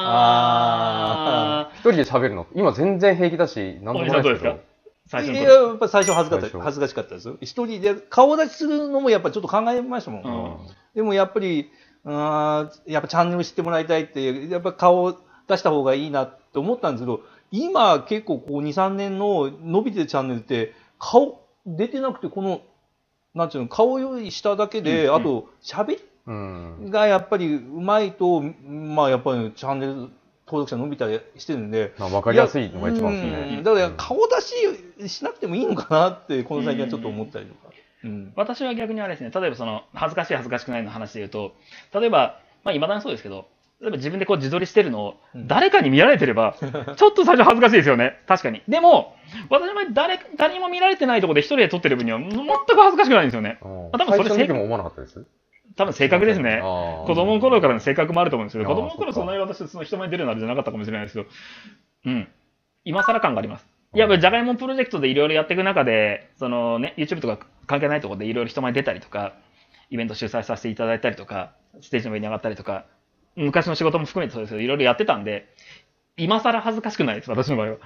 ああ。一人で喋るの。今全然平気だし、なんともないですけど。 最初いや、やっぱ最初恥ずかった、恥ずかしかったですよ。一人で顔出しするのもやっぱちょっと考えましたもん。うん、でもやっぱり、あやっぱチャンネル知ってもらいたいって、やっぱ顔を出した方がいいなって思ったんですけど、今結構こうに、さんねんの伸びてるチャンネルって顔出てなくて、この、なんていうの、顔用意しただけで、うんうん、あと喋りがやっぱりうまいと、まあやっぱりチャンネル登録者伸びたりしてるんで。 まあ分かりやすいのが一番ですね。 だから顔出ししなくてもいいのかなって、この最近はちょっと思ったりとか。 うん、私は逆にあれですね、例えばその恥ずかしい恥ずかしくないの話で言うと、例えば、まあ未だにそうですけど、例えば自分でこう自撮りしてるのを誰かに見られてれば、ちょっと最初恥ずかしいですよね。確かに。でも、私の場合誰、誰にも見られてないところで一人で撮ってる分には全く恥ずかしくないんですよね。 多分それ性格も思わなかったです。 多分性格ですね。子供の頃からの性格もあると思うんですけど、子供の頃そんなに私、その人前に出るのあれじゃなかったかもしれないですけど、うん。今更感があります。いや、じゃがいもプロジェクトでいろいろやっていく中で、そのね、YouTube とか関係ないところでいろいろ人前に出たりとか、イベント主催させていただいたりとか、ステージの上に上がったりとか、昔の仕事も含めてそうですけど、いろいろやってたんで、今更恥ずかしくないです、私の場合は。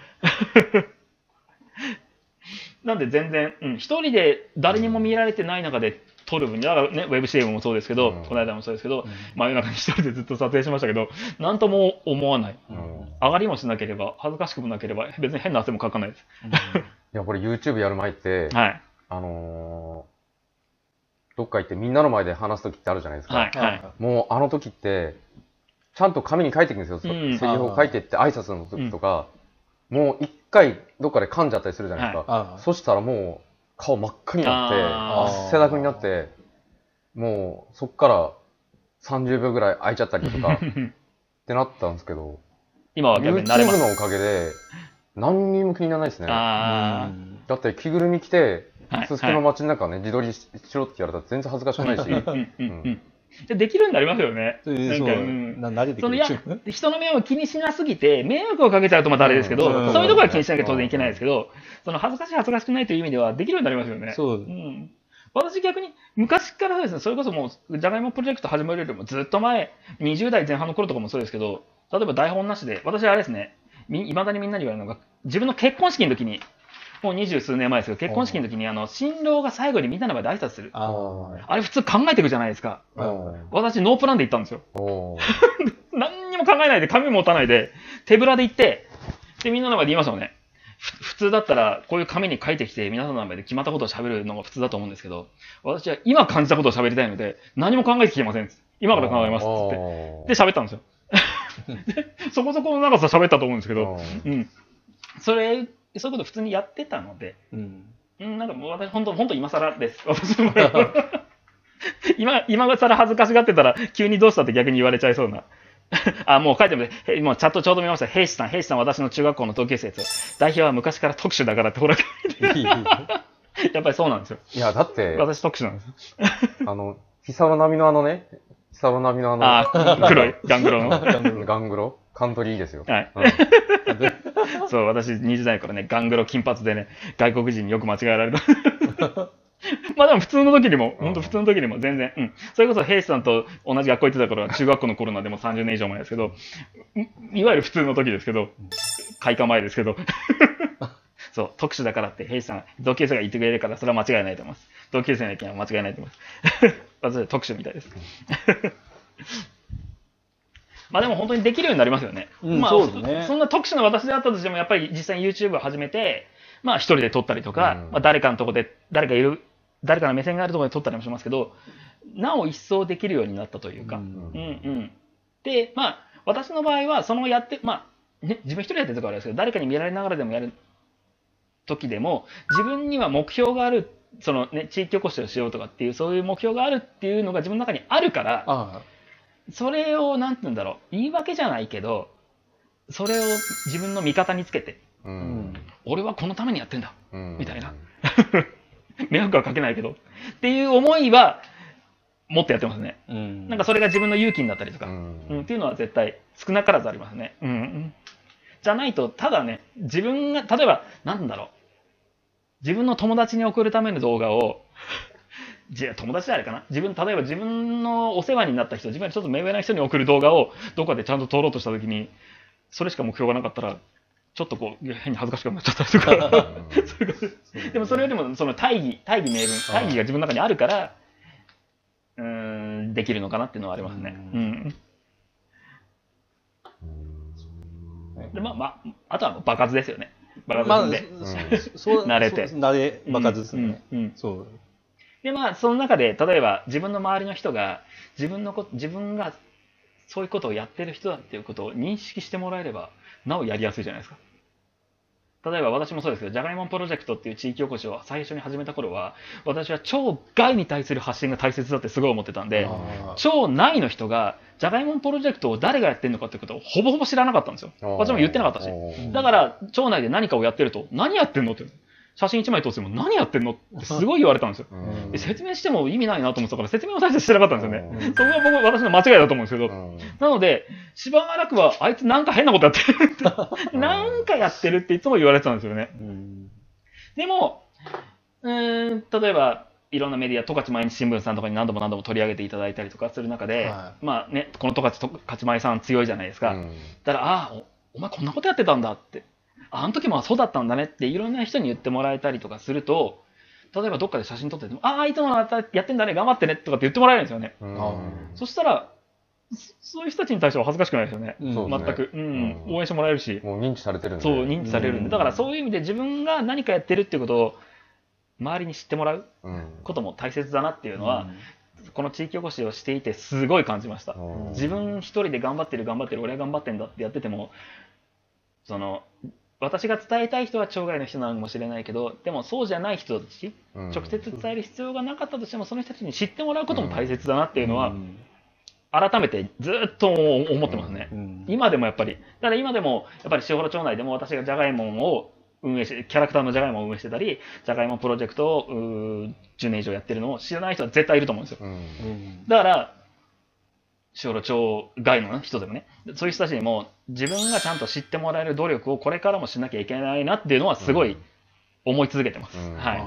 なんで全然、うん、一人で誰にも見られてない中で撮る分に、だからね、ウェブ シーエム もそうですけど、うん、この間もそうですけど、うん、真夜中に一人でずっと撮影しましたけど、なんとも思わない。うん、上がりもしなければ、恥ずかしくもなければ、別に変な汗もかかないです。 うん、いや、これ YouTube やる前って、 はい、 あのー、どっか行ってみんなの前で話す時ってあるじゃないですか。 はいはい、 もうあの時って、ちゃんと紙に書いていくんですよ。うん、セリフを書いてって挨拶の時とか、うん、もう一回どっかで噛んじゃったりするじゃないですか。はい、そしたらもう顔真っ赤になって、汗だくになって、もうそっからさんじゅうびょうぐらい空いちゃったりとかってなったんですけど、 今は逆に慣れます。 YouTube のおかげで何にも気にならないですね。だって着ぐるみ着て、すすきの街の中ね、自撮りしろって言われたら全然恥ずかしくないし。 できるようになりますよね。なんか、うん、慣れてくる。人の目を気にしなすぎて、迷惑をかけちゃうとまたあれですけど、うん、そういうところは気にしなきゃ当然いけないですけど、その恥ずかしい恥ずかしくないという意味ではできるようになりますよね。 そう。 うん。私逆に昔からですね、それこそもう、じゃがいもプロジェクト始めるよりもずっと前、にじゅう代前半の頃とかもそうですけど、例えば台本なしで、私はあれですね、いまだにみんなに言われるのが、自分の結婚式の時に、 もう二十数年前ですけど、結婚式の時にあの新郎が最後にみんなの前で挨拶する。 ああれ普通考えていくじゃないですか。私ノープランで行ったんですよ。何にも考えないで、紙持たないで、手ぶらで行って、で、みんなの前で言いましたもんね。普通だったら、こういう紙に書いてきて、皆さんの前で決まったことを喋るのが普通だと思うんですけど、私は今感じたことを喋りたいので、何も考えてきてません。今から考えます。って。で、喋ったんですよ。そこそこの長さ喋ったと思うんですけど、うん。それ、そういうこと普通にやってたので、うん。なんかもう私、本当、本当今更です。私も今、今更恥ずかしがってたら、急にどうしたって逆に言われちゃいそうな。あ、もう書いてます。もうチャットちょうど見ました。兵士さん、兵士さん、私の中学校の同級生です。代表は昔から特殊だからってほら書いてやっぱりそうなんですよ。 いや、だって、 私特殊なんです。 あの、ヒサロ並みのあのね、ヒサロ並みのあの、 あ黒い、ガングロの。 ガングロカントリーですよ。 はい。うん、そう、私、にじゅう代の頃ね、ガングロ金髪でね、外国人によく間違えられた。まあでも普通の時にも、本当普通の時にも全然、うん。それこそ兵士さんと同じ学校行ってた頃は中学校の頃なんでもうさんじゅうねん以上前ですけど、いわゆる普通の時ですけど、開花前ですけど、そう、特殊だからって兵士さん、同級生が言ってくれるからそれは間違いないと思います。同級生の意見は間違いないと思います。私は特殊みたいです。まあでも本当にできるようになりますよね。 うん、 まあ、 そうですね。 そんな特殊な私であったとしても、やっぱり実際に YouTube を始めて、まあ一人で撮ったりとか、うん、まあ誰かのとこで、誰かいる、誰かの目線があるところで撮ったりもしますけど、なお一層できるようになったというか、うん、うん、で、まあ私の場合は、そのやって、まあ、ね、自分一人でやってるところはあれですけど、誰かに見られながらでもやる時でも、自分には目標がある、そのね、地域おこしをしようとかっていう、そういう目標があるっていうのが自分の中にあるから、ああそれを、なんて言うんだろう、言い訳じゃないけど、それを自分の味方につけて、うん、俺はこのためにやってんだ、うん、みたいな。迷惑はかけないけど。っていう思いは、もっとやってますね。うん、なんかそれが自分の勇気になったりとか、うんうん、っていうのは絶対少なからずありますね。うん、じゃないと、ただね、自分が、例えば、なんだろう、自分の友達に送るための動画を、じゃあ友達であれかな自分、例えば自分のお世話になった人、自分がちょっと目上な人に送る動画をどこかでちゃんと撮ろうとしたときに、それしか目標がなかったら、ちょっとこう、変に恥ずかしくなっちゃったりとか。でもそれよりも、その大義、大義名分、大義が自分の中にあるから、うーん、できるのかなっていうのはありますね。うん。で、まあ、まあ、あとは爆発ですよね。爆発で。まあ、そう慣れて。 慣れ、爆発ですね。うん。そう。 で、まあ、その中で、例えば、自分の周りの人が、自分のこと、自分が、そういうことをやってる人だっていうことを認識してもらえれば、なおやりやすいじゃないですか。例えば、私もそうですけど、じゃがいもんプロジェクトっていう地域おこしを最初に始めた頃は、私は町外に対する発信が大切だってすごい思ってたんで、町内の人が、じゃがいもんプロジェクトを誰がやってるのかっていうことをほぼほぼ知らなかったんですよ。私も言ってなかったし。だから、町内で何かをやってると、何やってんのって。写真一枚撮っても何やってんのってすごい言われたんですよ。で説明しても意味ないなと思ってたから説明を最初してなかったんですよね。それは僕私の間違いだと思うんですけど。なので、しばらくはあいつなんか変なことやってるってなんかやってるっていつも言われてたんですよね。でも、うーん、例えばいろんなメディア、十勝毎日新聞さんとかに何度も何度も取り上げていただいたりとかする中で、はい、まあね、この十勝、十勝毎さん強いじゃないですか。だから、ああ、お、お前こんなことやってたんだって。あの時もそうだったんだねっていろんな人に言ってもらえたりとかすると、例えばどっかで写真撮ってても、ああ、いつもやってんだね、頑張ってねとかって言ってもらえるんですよね。うん、そしたら、そういう人たちに対しては恥ずかしくないですよね。うん、全く、うんうん。応援してもらえるし。 もう認知されてるんで。 そう、認知されるんで。だからそういう意味で自分が何かやってるっていうことを周りに知ってもらうことも大切だなっていうのは、うん、この地域おこしをしていてすごい感じました。うん、自分一人で頑張ってる頑張ってる俺は頑張ってんだってやってても、その、私が伝えたい人は町外の人なのかもしれないけど、でもそうじゃない人たち、うん、直接伝える必要がなかったとしても、その人たちに知ってもらうことも大切だなっていうのは、うん、改めてずっと思ってますね。うん、今でもやっぱり、だから今でも、やっぱり塩原町内でも私がじゃがいもんを運営して、キャラクターのじゃがいもんを運営してたり、じゃがいもんプロジェクトをじゅうねん以上やってるのを知らない人は絶対いると思うんですよ。うん、だから、塩原町外の人でもね、そういう人たちにも自分がちゃんと知ってもらえる努力をこれからもしなきゃいけないなっていうのはすごい思い続けてます。うん、はい。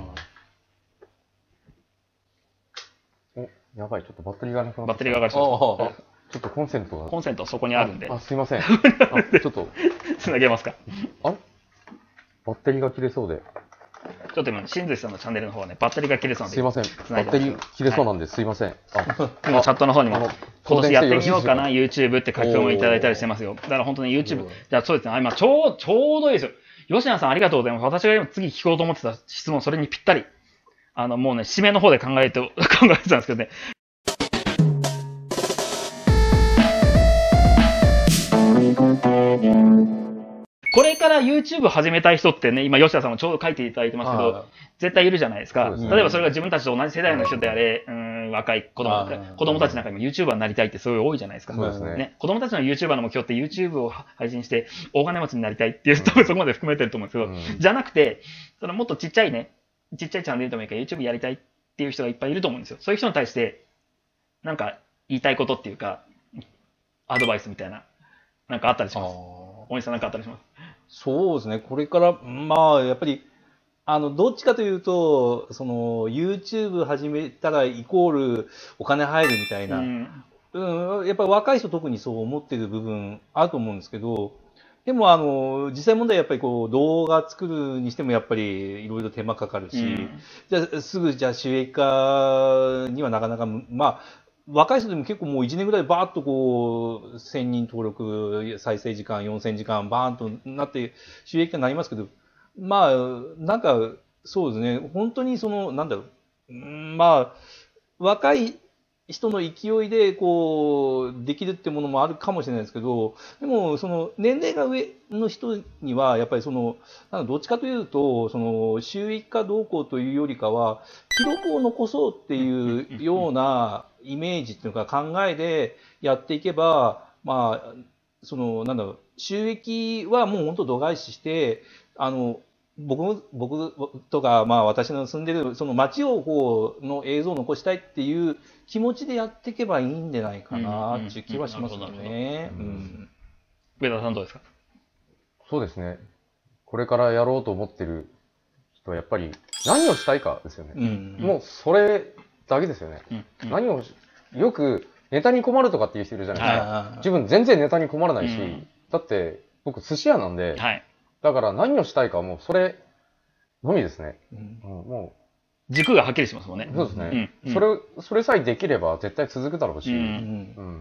お、やばい、ちょっとバッテリーがなくなった。 バッテリーが上がりそうです。 ちょっとコンセントが。 コンセントそこにあるんで。 あ、あすいません。あちょっと。 つなげますか。 あれバッテリーが切れそうで。 ちょっと今、新寿司さんのチャンネルの方はね、バッテリーが切れそうなんで。 すいません。バッテリー切れそうなんで、すいません。あ、 今チャットの方にも、今年やってみようかな、 充 YouTube って書き込みいただいたりしてますよ。だから本当に YouTube、じゃあそうですね、今ちょう、ちょうどいいですよ。吉野さんありがとうございます。私が今次聞こうと思ってた質問、それにぴったり。あの、もうね、締めの方で考えて、考えてたんですけどね。これから YouTube 始めたい人ってね、今、吉田さんもちょうど書いていただいてますけど、絶対いるじゃないですか。例えばそれが自分たちと同じ世代の人であれ、うん、若い子供、子供たちなんかにも YouTuber になりたいってすごい多いじゃないですか。 そうですね。 ね、子供たちの YouTuber の目標って YouTube を配信して大金持ちになりたいっていう、多分そこまで含めてると思うんですけど、うん、じゃなくて、そのもっとちっちゃいね、ちっちゃいチャンネルでもいいから YouTube やりたいっていう人がいっぱいいると思うんですよ。そういう人に対して、なんか言いたいことっていうか、アドバイスみたいな、なんかあったりします。大西さんなんかあったりします。 そうですね。これから、まあ、やっぱり、あの、どっちかというと、その、YouTube 始めたらイコールお金入るみたいな、うん、うん、やっぱり若い人特にそう思ってる部分あると思うんですけど、でも、あの、実際問題やっぱりこう、動画作るにしてもやっぱりいろいろ手間かかるし、うん、じゃあすぐじゃあ収益化にはなかなか、まあ、若い人でも結構もういちねんぐらいバーッとこう、せんにん登録、再生時間よんせんじかんバーンとなって収益化になりますけど、まあ、なんか、そうですね、本当にその、なんだろう、まあ、若い人の勢いでこう、できるってものもあるかもしれないですけど、でも、その、年齢が上の人には、やっぱりその、なんかどっちかというと、その、収益化動向というよりかは、記録を残そうっていうようなイメージっていうか考えでやっていけば、まあ、その、なんだろう、収益はもう本当度外視して、あの、僕、僕とか、まあ私の住んでる、その街をこう、の映像を残したいっていう気持ちでやっていけばいいんじゃないかなっていう気はしますよね。 上田さんどうですか？ そうですね。これからやろうと思ってる人はやっぱり何をしたいかですよね。うん、もうそれだけですよね。うんうん、何を、よくネタに困るとかっていう人いるじゃないですか。自分全然ネタに困らないし、うん、だって僕寿司屋なんで、はい、だから何をしたいかはもうそれのみですね。うん、 もう軸がはっきりしますもんね。 そうですね。うん、それ、それさえできれば絶対続くだろうし、うんうん、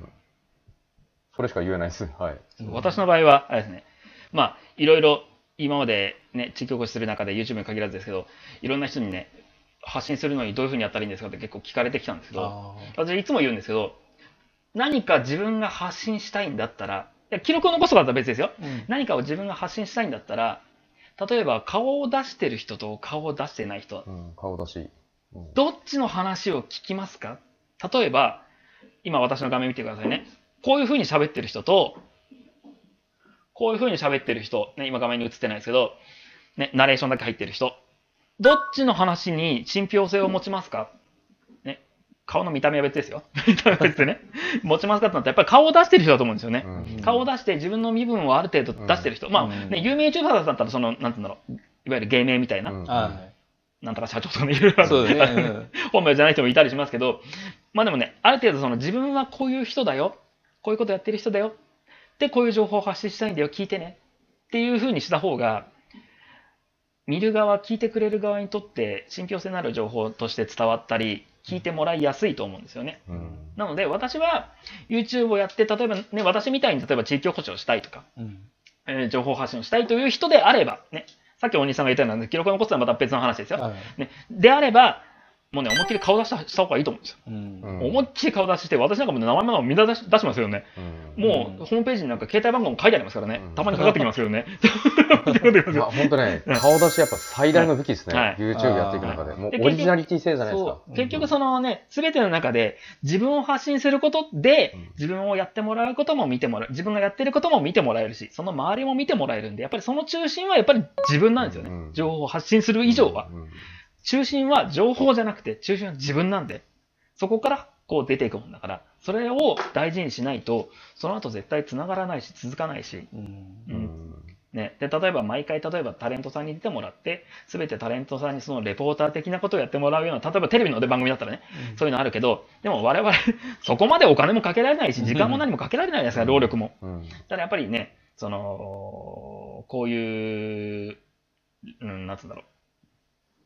それしか言えないです。はい。 私の場合は、あれですね。まあ、いろいろ今までね、地域おこしする中で YouTube に限らずですけど、いろんな人にね、発信するのにどういうふうにやったらいいんですかって結構聞かれてきたんですけど、私いつも言うんですけど、何か自分が発信したいんだったら、いや記録を残すとかだったら別ですよ、うん。何かを自分が発信したいんだったら、例えば顔を出してる人と顔を出してない人、 うん、顔出し、 うん、どっちの話を聞きますか？例えば、今私の画面見てくださいね。こういうふうに喋ってる人と、こういうふうに喋ってる人、ね、今画面に映ってないですけど、ね、ナレーションだけ入ってる人、どっちの話に信憑性を持ちますか？ね、顔の見た目は別ですよ。見た目は別でね。持ちますかってなったら、やっぱり顔を出してる人だと思うんですよね。うん、顔を出して自分の身分をある程度出してる人。うん、まあ、ね、有名 YouTuber だったら、その、なんて言うんだろう。いわゆる芸名みたいな。うん、なんとか社長とかもいる。そうですね。うん、本名じゃない人もいたりしますけど、まあでもね、ある程度その自分はこういう人だよ。こういうことやってる人だよ。で、こういう情報を発信したいんだよ。聞いてね。っていう風にした方が、見る側、聞いてくれる側にとって信憑性のある情報として伝わったり、聞いてもらいやすいと思うんですよね。うん、なので、私は YouTube をやって、例えばね、私みたいに例えば地域おこしをしたいとか、うんえー、情報発信をしたいという人であれば、ね、さっき大西さんが言ったような記録を残すのはまた別の話ですよ。はい、ね、であれば、もうね、思いっきり顔出した、した方がいいと思うんですよ。うん、思いっきり顔出しして、私なんかもね、名前もみんな出し、出しますよね。うん、もう、ホームページになんか携帯番号も書いてありますからね。うん、たまにかかってきますけどね。 まあ、本当ね、顔出しやっぱ最大の武器ですね。はい、YouTube やっていく中で。もうオリジナリティ性じゃないですか。 結局そのね、すべての中で自分を発信することで、自分をやってもらうことも見てもらう。自分がやってることも見てもらえるし、その周りも見てもらえるんで、やっぱりその中心はやっぱり自分なんですよね。うん、情報を発信する以上は。うんうん、中心は情報じゃなくて、中心は自分なんで、そこからこう出ていくもんだから、それを大事にしないと、その後絶対繋がらないし、続かないし。うんうんね、で例えば毎回、例えばタレントさんに出てもらって、すべてタレントさんにそのレポーター的なことをやってもらうような、例えばテレビの番組だったらね、うん、そういうのあるけど、でも我々、そこまでお金もかけられないし、時間も何もかけられないじゃないですか、労力も。うん、だからやっぱりね、その、こういう、うん、なんつうんだろう。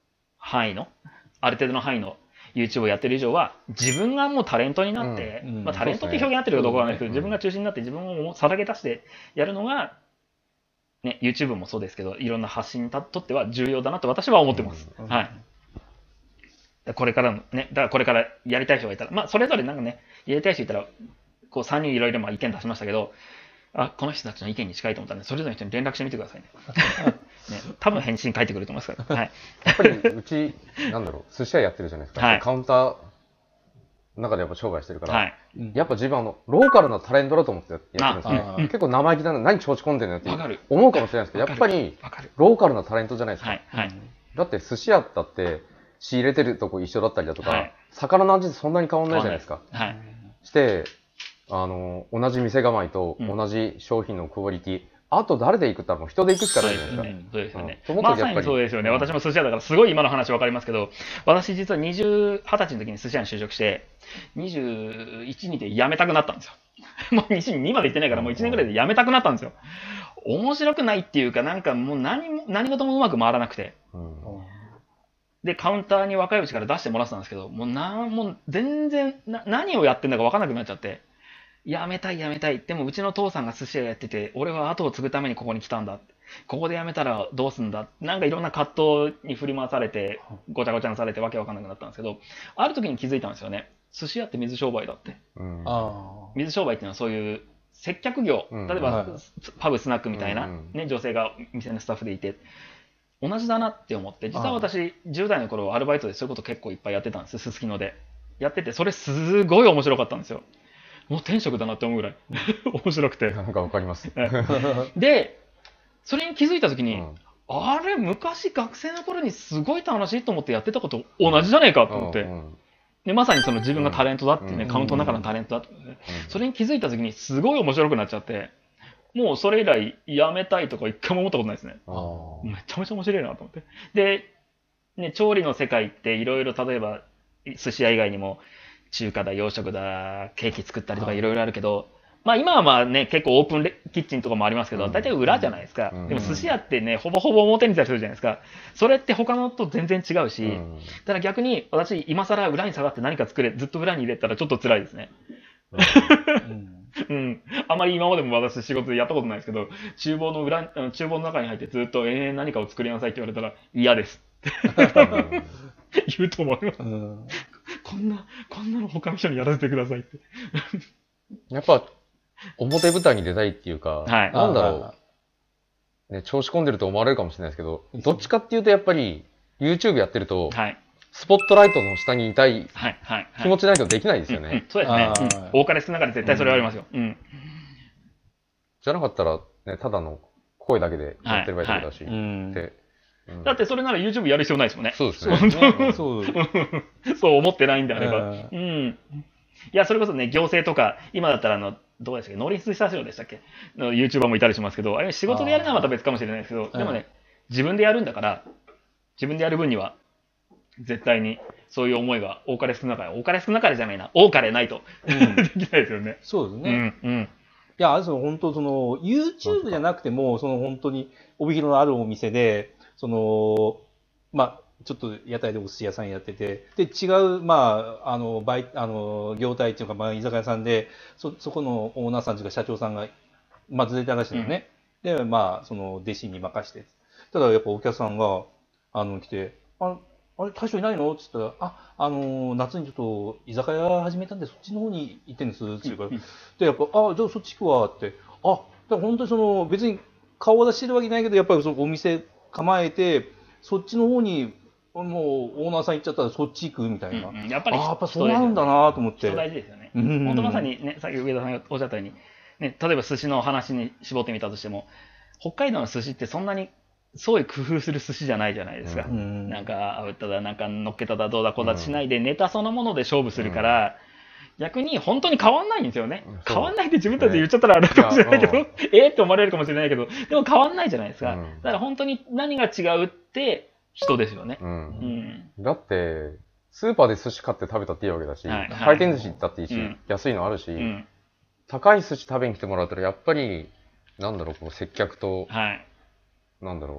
範囲の、ある程度の範囲の YouTube をやってる以上は、自分がもうタレントになって、 うんうんまあ、タレントって表現になってるかどうかわからないですけど、 そうですね自分が中心になって自分をさらけ出してやるのが、ね、YouTube もそうですけど、いろんな発信にとっては重要だなと私は思ってます。 うんはい。これからのね、だからこれからやりたい人がいたら、まあ、それぞれなんかね、やりたい人いたら、こうさんにんいろいろまあ意見出しましたけど、あ、この人たちの意見に近いと思ったんで、それぞれの人に連絡してみてくださいね。ね、多分返信書いてくれると思いますから。はい。 やっぱりうち、なんだろう、寿司屋やってるじゃないですか。 はいカウンターの中でやっぱ商売してるから、 はい。 やっぱ自分あの、ローカルなタレントだと思ってやってるんですあね。 うん結構生意気だな、何調子込んでんのよってわかる思うかもしれないですけど、やっぱりわかる。 ローカルなタレントじゃないですか。 はい。はい。 だって寿司屋だって仕入れてるとこ一緒だったりだとか、 はい魚の味そんなに変わんないじゃないですか。 はい。 して、あの、同じ店構えとうん同じ商品のクオリティ、あと誰で行くって言ったらもう人で行くしかそうないじゃないですか。 ですよね。そうですよねうん。 まさにそうですよね。 うん私も寿司屋だから、すごい今の話わかりますけど、私実はにじゅう、はたちの時に寿司屋に就職して、にじゅういちにで辞めたくなったんですよ。もうにじゅうにまで行ってないから、もういちねんぐらいで辞めたくなったんですよ。面白くないっていうか、なんかもう何も、何事もうまく回らなくて。 うんで、カウンターに若いうちから出してもらってたんですけど、もうなんもう全然な、何をやってんだか分からなくなっちゃって、やめたいやめたい。でもうちの父さんが寿司屋やってて、俺は後を継ぐためにここに来たんだ。ここでやめたらどうすんだ。なんかいろんな葛藤に振り回されて、ごちゃごちゃにされてわけわかんなくなったんですけど、ある時に気づいたんですよね。寿司屋って水商売だって。 うんあ水商売っていうのはそういう接客業、 うん例えば、 はいパブスナックみたいな、 うんね、女性が店のスタッフでいて、同じだなって思って、実は私、じゅう代の頃アルバイトでそういうこと結構いっぱいやってたんです、すすきので。やってて、それすごい面白かったんですよ。もう天職だなって思うぐらい面白くて。 なんかわかります。 で、それに気づいたときに、 うんあれ、昔学生の頃にすごい楽しいと思ってやってたこと同じじゃねえかと思って。 うんでまさにその自分がタレントだっていうね、 うんカウントの中のタレントだってことね、それに気づいたときにすごい面白くなっちゃって、もうそれ以来やめたいとか一回も思ったことないですね。 あーめちゃめちゃ面白いなと思って。で、ね、調理の世界っていろいろ例えば寿司屋以外にも中華だ、洋食だ、ケーキ作ったりとかいろいろあるけど、まあ今はまあね、結構オープンレキッチンとかもありますけど、 うん大体裏じゃないですか。 うんでも寿司屋ってね、ほぼほぼ表に出してるじゃないですか。それって他のと全然違うし、 うんただ逆に私今更裏に下がって何か作れ、ずっと裏に入れたらちょっと辛いですね。 うんうん。あまり今までも私仕事でやったことないですけど、厨房の裏に、あの厨房の中に入ってずっと永遠何かを作りなさいって言われたら嫌ですって言うと思います。 うんこんな、こんなの他の人にやらせてくださいって。 やっぱ、表舞台に出たいっていうか、 はいなんだろう、ね、調子込んでると思われるかもしれないですけど、どっちかっていうとやっぱり、YouTube やってると、 はい。 スポットライトの下にいたいはい。はい。はい気持ちないとできないですようんうんね。 そうですね。 あーうん多かれ少なかれ絶対それはありますよ。うん。 じゃなかったら、ね、ただの声だけでやってればいいだけだし、 うんでうんだってそれなら YouTube やる必要ないですもんね。 そうですね。 そうそう思ってないんであれば。 うんうん。いや、それこそね、行政とか、今だったらあの、どうでしたっけ、農林水産省でしたっけの YouTuber もいたりしますけど、あれ仕事でやるのはまた別かもしれないですけど、 ーでもね、自分でやるんだから、自分でやる分には、絶対にそういう思いが多かれ少なかれ、多かれ少なかれじゃないな、多かれないと、 うんできないですよね。 そうですね。 うん、うん。 いや、あれですよ、本当その、YouTube じゃなくても、その本当に帯広のあるお店で、その、まあ、ちょっと屋台でお寿司屋さんやってて、で、違う、まあ、あの、バイ、あの、業態っていうか、まあ、居酒屋さんで、そ、そこのオーナーさんというか社長さんが、まあ、ずれて話してるね。で、まあ、その、弟子に任して。ただ、やっぱお客さんが、あの、来て、あ、あれ、大将いないのって言ったら、あ、あの、夏にちょっと居酒屋始めたんで、そっちの方に行ってんです、っていうから、で、やっぱ、あ、じゃあそっち行くわ、って。あ、だから本当にその、別に顔を出してるわけないけど、やっぱりそのお店構えて、そっちの方に、もうオーナーさん行っちゃったらそっち行くみたいな。 うんうんやっぱりあ、やっぱそうなんだなと思って。 人大事ですよね。 うん本当まさにね、さっき上田さんがおっしゃったように、ね、例えば寿司の話に絞ってみたとしても、北海道の寿司ってそんなにすごい工夫する寿司じゃないじゃないですか。 うんなんか、あただ、なんか乗っけただどうだこうだしないで、ネタそのもので勝負するから、逆に本当に変わんないんですよね。 うん変わんないって自分たちで言っちゃったらあれかもしれないけど、 いやええって思われるかもしれないけど、でも変わんないじゃないですか。 うんだから本当に何が違うって人ですよね。 う。 うんん。 だって、スーパーで寿司買って食べたっていいわけだし、 はい回転寿司行ったっていいし、 うん安いのあるし、 うん。 高い寿司食べに来てもらったら、やっぱり、なんだろう、こう接客と、 はい。 なんだろ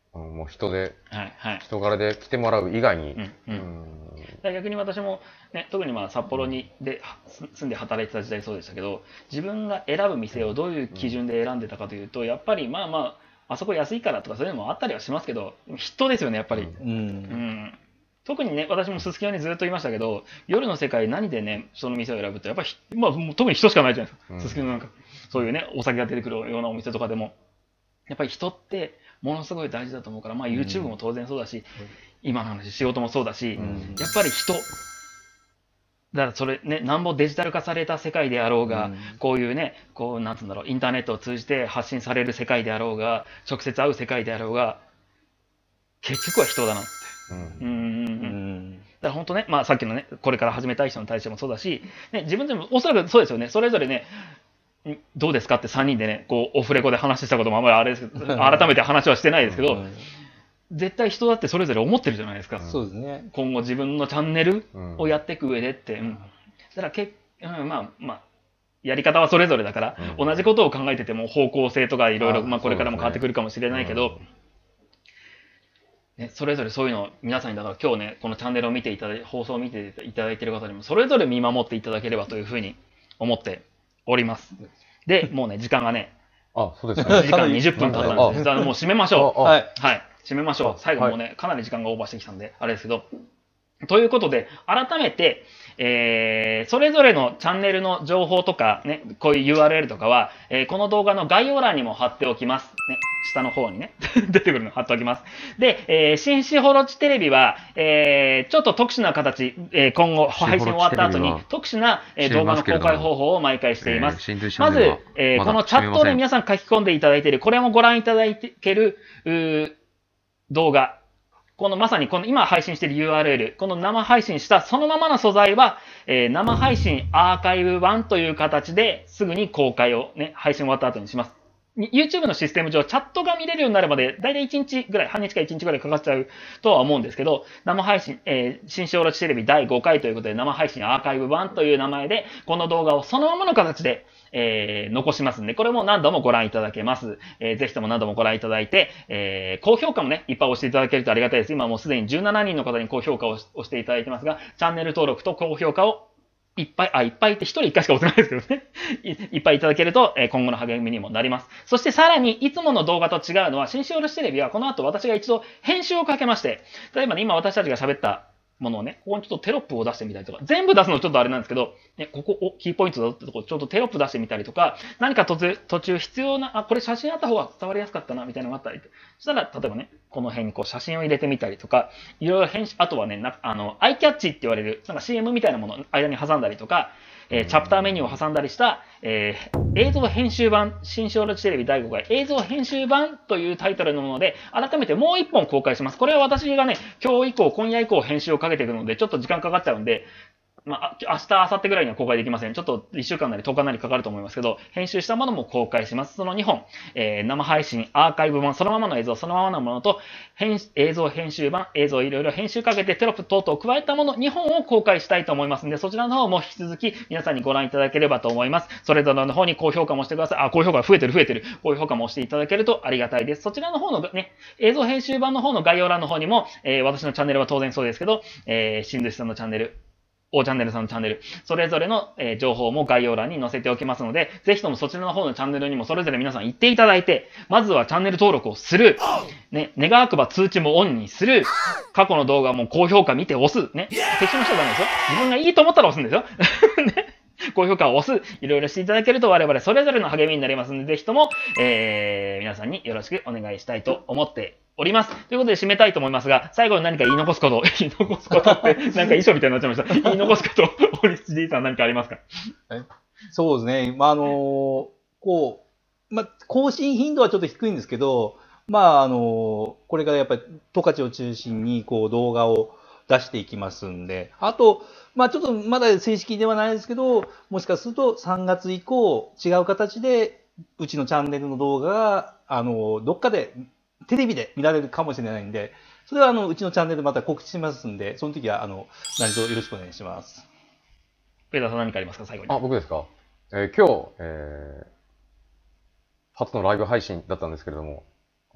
うん、もう人で、 はいはい、 人柄で来てもらう以外に。 うんうんうん、逆に私も、ね、特にまあ札幌にで住んで働いてた時代そうでしたけど、自分が選ぶ店をどういう基準で選んでたかというと、やっぱりまあまああそこ安いからとかそういうのもあったりはしますけど、人ですよねやっぱり。うん、うん、特にね、私もすすきのにずっと言いましたけど、夜の世界何でね、その店を選ぶと、やっぱり、まあ、もう特に人しかないじゃないですか。すすきのなんか、そういうね、お酒が出てくるようなお店とかでも。やっぱり人ってものすごい大事だと思うから、まあ YouTube も当然そうだし、うん、今の話、仕事もそうだし、うん、やっぱり人。だからそれね、なんぼデジタル化された世界であろうが、うん、こういうね、こう、なんつうんだろう、インターネットを通じて発信される世界であろうが、直接会う世界であろうが、結局は人だなって。うん。うんうんうんだから本当ね、まあさっきのね、これから始めたい人に対してもそうだし、ね、自分でもおそらくそうですよね、それぞれね、どうですかってさんにんでね、こう、オフレコで話したこともあんまりあれですけど、改めて話はしてないですけど、うん、絶対人だってそれぞれ思ってるじゃないですか。 そうですね。 今後自分のチャンネルをやっていく上でって。うん。だからけ、うん、まあ、まあ、やり方はそれぞれだから、うん、同じことを考えてても方向性とかいろいろ、まあこれからも変わってくるかもしれないけど、ね、それぞれそういうのを皆さんにだから今日ね、このチャンネルを見ていただいて、放送を見ていただいている方にもそれぞれ見守っていただければというふうに思っております。で、もうね、時間がね、 あ、そうですね。 時間にじゅっぷん経ったんで、じゃあもう締めましょう。 はい。 はい。締めましょう。最後もうね、かなり時間がオーバーしてきたんで、あれですけど。ということで、改めて、えー、それぞれのチャンネルの情報とか、ね、こういう ユーアールエル とかは、えー、この動画の概要欄にも貼っておきます。ね、下の方にね、出てくるの貼っておきます。で、えー、新シホロチテレビは、えー、ちょっと特殊な形、えー、今後配信終わった後に特殊な、えー、動画の公開方法を毎回しています。えー、まず、えー、このチャットで皆さん書き込んでいただいている、これもご覧いただける、動画。このまさにこの今配信している ユーアールエル、この生配信したそのままの素材は、えー、生配信アーカイブ版という形ですぐに公開をね、配信終わった後にします。YouTube のシステム上、チャットが見れるようになるまで、だいたいいちにちぐらい、半日かいちにちぐらいかかっちゃうとは思うんですけど、生配信、えー、新小ロチテレビだいごかいということで、生配信アーカイブ版という名前で、この動画をそのままの形で、えー、残しますんで、これも何度もご覧いただけます。えー、ぜひとも何度もご覧いただいて、えー、高評価もね、いっぱい押していただけるとありがたいです。今もうすでにじゅうななにんの方に高評価を押していただいてますが、チャンネル登録と高評価をいっぱい、あ、いっぱいって一人一回しか押せないですけどね。い, いっぱいいただけると、えー、今後の励みにもなります。そしてさらに、いつもの動画と違うのは、新シオロチテレビはこの後私が一度編集をかけまして、例えばね、今私たちが喋ったものをね、ここにちょっとテロップを出してみたりとか、全部出すのちょっとあれなんですけど、ね、ここをキーポイントだってとこ、ちょっとテロップ出してみたりとか、何か途中、途中必要な、あ、これ写真あった方が伝わりやすかったな、みたいなのがあったり。そしたら、例えばね、この辺にこう写真を入れてみたりとか、いろいろ編集、あとはね、なあの、アイキャッチって言われる、なんか シーエム みたいなものを間に挟んだりとか、えー、チャプターメニューを挟んだりした、えー、映像編集版、新小ロチテレビだいごかい映像編集版というタイトルのもので、改めてもう一本公開します。これは私がね、今日以降、今夜以降編集をかけていくので、ちょっと時間かかっちゃうんで、まあ、明日、明後日ぐらいには公開できません。ちょっといっしゅうかんなりとおかなりかかると思いますけど、編集したものも公開します。そのにほん、えー、生配信、アーカイブ版、そのままの映像、そのままのものと、編映像編集版、映像いろいろ編集かけてテロップ等々を加えたものにほんを公開したいと思いますので、そちらの方も引き続き皆さんにご覧いただければと思います。それぞれの方に高評価もしてください。あ、高評価増えてる増えてる。高評価も押していただけるとありがたいです。そちらの方のね、映像編集版の方の概要欄の方にも、えー、私のチャンネルは当然そうですけど、えー、新寿司さんのチャンネル、O チャンネルさんのチャンネル、それぞれの、えー、情報も概要欄に載せておきますので、ぜひともそちらの方のチャンネルにもそれぞれ皆さん行っていただいて、まずはチャンネル登録をする。ね、願わくば通知もオンにする。過去の動画も高評価見て押す。ね。適当な人はダメですよ。自分がいいと思ったら押すんですよ。ね。高評価を押す。いろいろしていただけると我々それぞれの励みになりますので、ぜひとも、えー、皆さんによろしくお願いしたいと思っております。ということで締めたいと思いますが、最後に何か言い残すこと、言い残すことって、なんか遺書みたいになっちゃいました。言い残すこと、大西 D さん何かありますか？ えそうですね。まあ、あのー、こう、まあ、更新頻度はちょっと低いんですけど、まあ、あのー、これからやっぱり十勝を中心にこう動画を出していきますんで、あと、まあちょっとまだ正式ではないですけど、もしかするとさんがつ以降違う形でうちのチャンネルの動画が、あの、どっかでテレビで見られるかもしれないんで、それはあの、うちのチャンネルまた告知しますんで、その時はあの、何卒よろしくお願いします。 ペーターさん何かありますか、最後に。 あ、僕ですか。えー、今日、えー、初のライブ配信だったんですけれども、え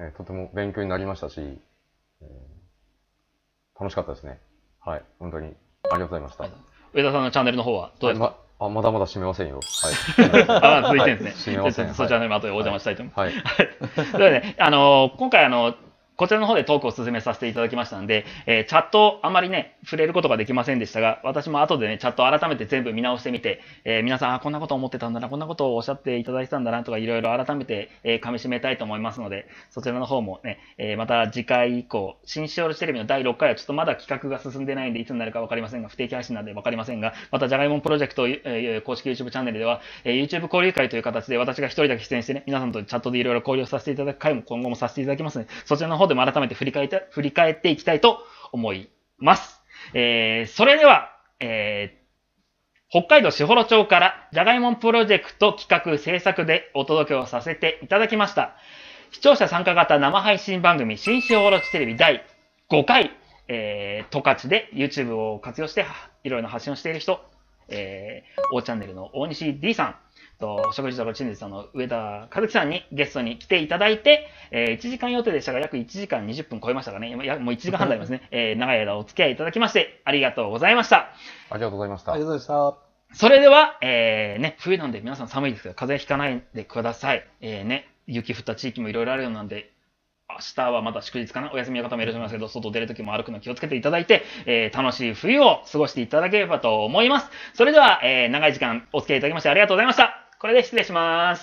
えー、とても勉強になりましたし、えー、楽しかったですね。はい、本当にありがとうございました。 上田さんのチャンネルの方はどうですか？ あ、まだまだ閉めませんよ。はい。 あ、続いてるんですね。 はい、閉めません。 そちらの後でお邪魔したいと思います。 はい。 ということでね、あのー、今回あの、こちらの方でトークを進めさせていただきましたので、えー、チャットあまりね、触れることができませんでしたが、私も後でね、チャット改めて全部見直してみて、えー、皆さん、あ、こんなこと思ってたんだな、こんなことをおっしゃっていただいてたんだなとか、いろいろ改めて、えー、噛み締めたいと思いますので、そちらの方もね、えー、また次回以降、新しおろしテレビのだいろっかいはちょっとまだ企画が進んでないんで、いつになるかわかりませんが、不定期配信なんでわかりませんが、またじゃがいもんプロジェクト、えー、公式 YouTube チャンネルでは、えー、YouTube 交流会という形で私が一人だけ出演してね、皆さんとチャットでいろいろ交流させていただく回も今後もさせていただきますので、そちらの方でも改めて振り返って振り返っていきたいと思います。えー、それでは、えー、北海道士幌町からじゃがいもんプロジェクト企画制作でお届けをさせていただきました。視聴者参加型生配信番組新士幌町テレビだいごかい、えー、十勝で YouTube を活用していろいろな発信をしている人、えー、Oチャンネルの大西 D さん、と食事と陳列さんの上田和樹さんにゲストに来ていただいて、えー、いちじかん予定でしたが約いちじかんにじゅっぷん超えましたかね。いやもういちじかんはんになりますね。えー、長い間お付き合いいただきましてありがとうございました。 ありがとうございました。 ありがとうございました。それでは、えー、ね、冬なんで皆さん寒いですけど風邪ひかないでください。えー、ね、雪降った地域もいろいろあるようなんで、明日はまた祝日かな、お休みの方もいらっしゃいますけど、外出るときも歩くの気をつけていただいて、えー、楽しい冬を過ごしていただければと思います。それでは、えー、長い時間お付き合いいただきましてありがとうございました。これで失礼します。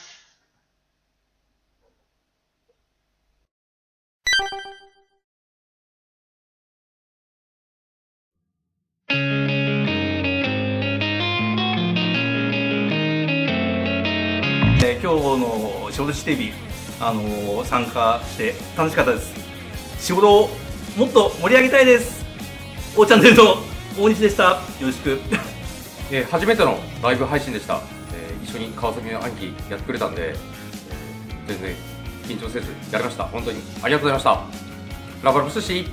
えー、今日のしおろしテレビ、あのー、参加して楽しかったです。仕事をもっと盛り上げたいです。Oチャンネルの大西でした。よろしく。 えー、初めてのライブ配信でした。一緒に川崎の暗記やってくれたんで、えー、全然緊張せずやりました。本当にありがとうございました。ラブラブ寿司。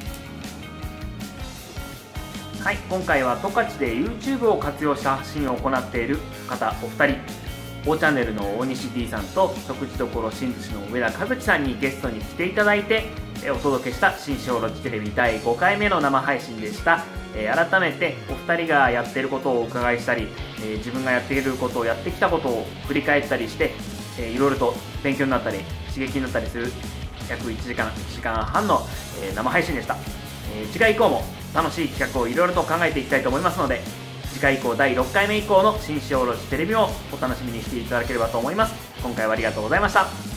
はい、今回は十勝で YouTube を活用した発信を行っている方お二人、Oチャンネルの大西 D さんと食事処新寿司の上田和樹さんにゲストに来ていただいてお届けした新士幌町テレビだいごかいめの生配信でした。えー、改めてお二人がやっていることをお伺いしたり、えー、自分がやっていることをやってきたことを振り返ったりして、えー、いろいろと勉強になったり刺激になったりする約いちじかんいちじかんはんの、えー、生配信でした。えー、次回以降も楽しい企画をいろいろと考えていきたいと思いますので、次回以降だいろっかいめ以降の新士幌町テレビをお楽しみにしていただければと思います。今回はありがとうございました。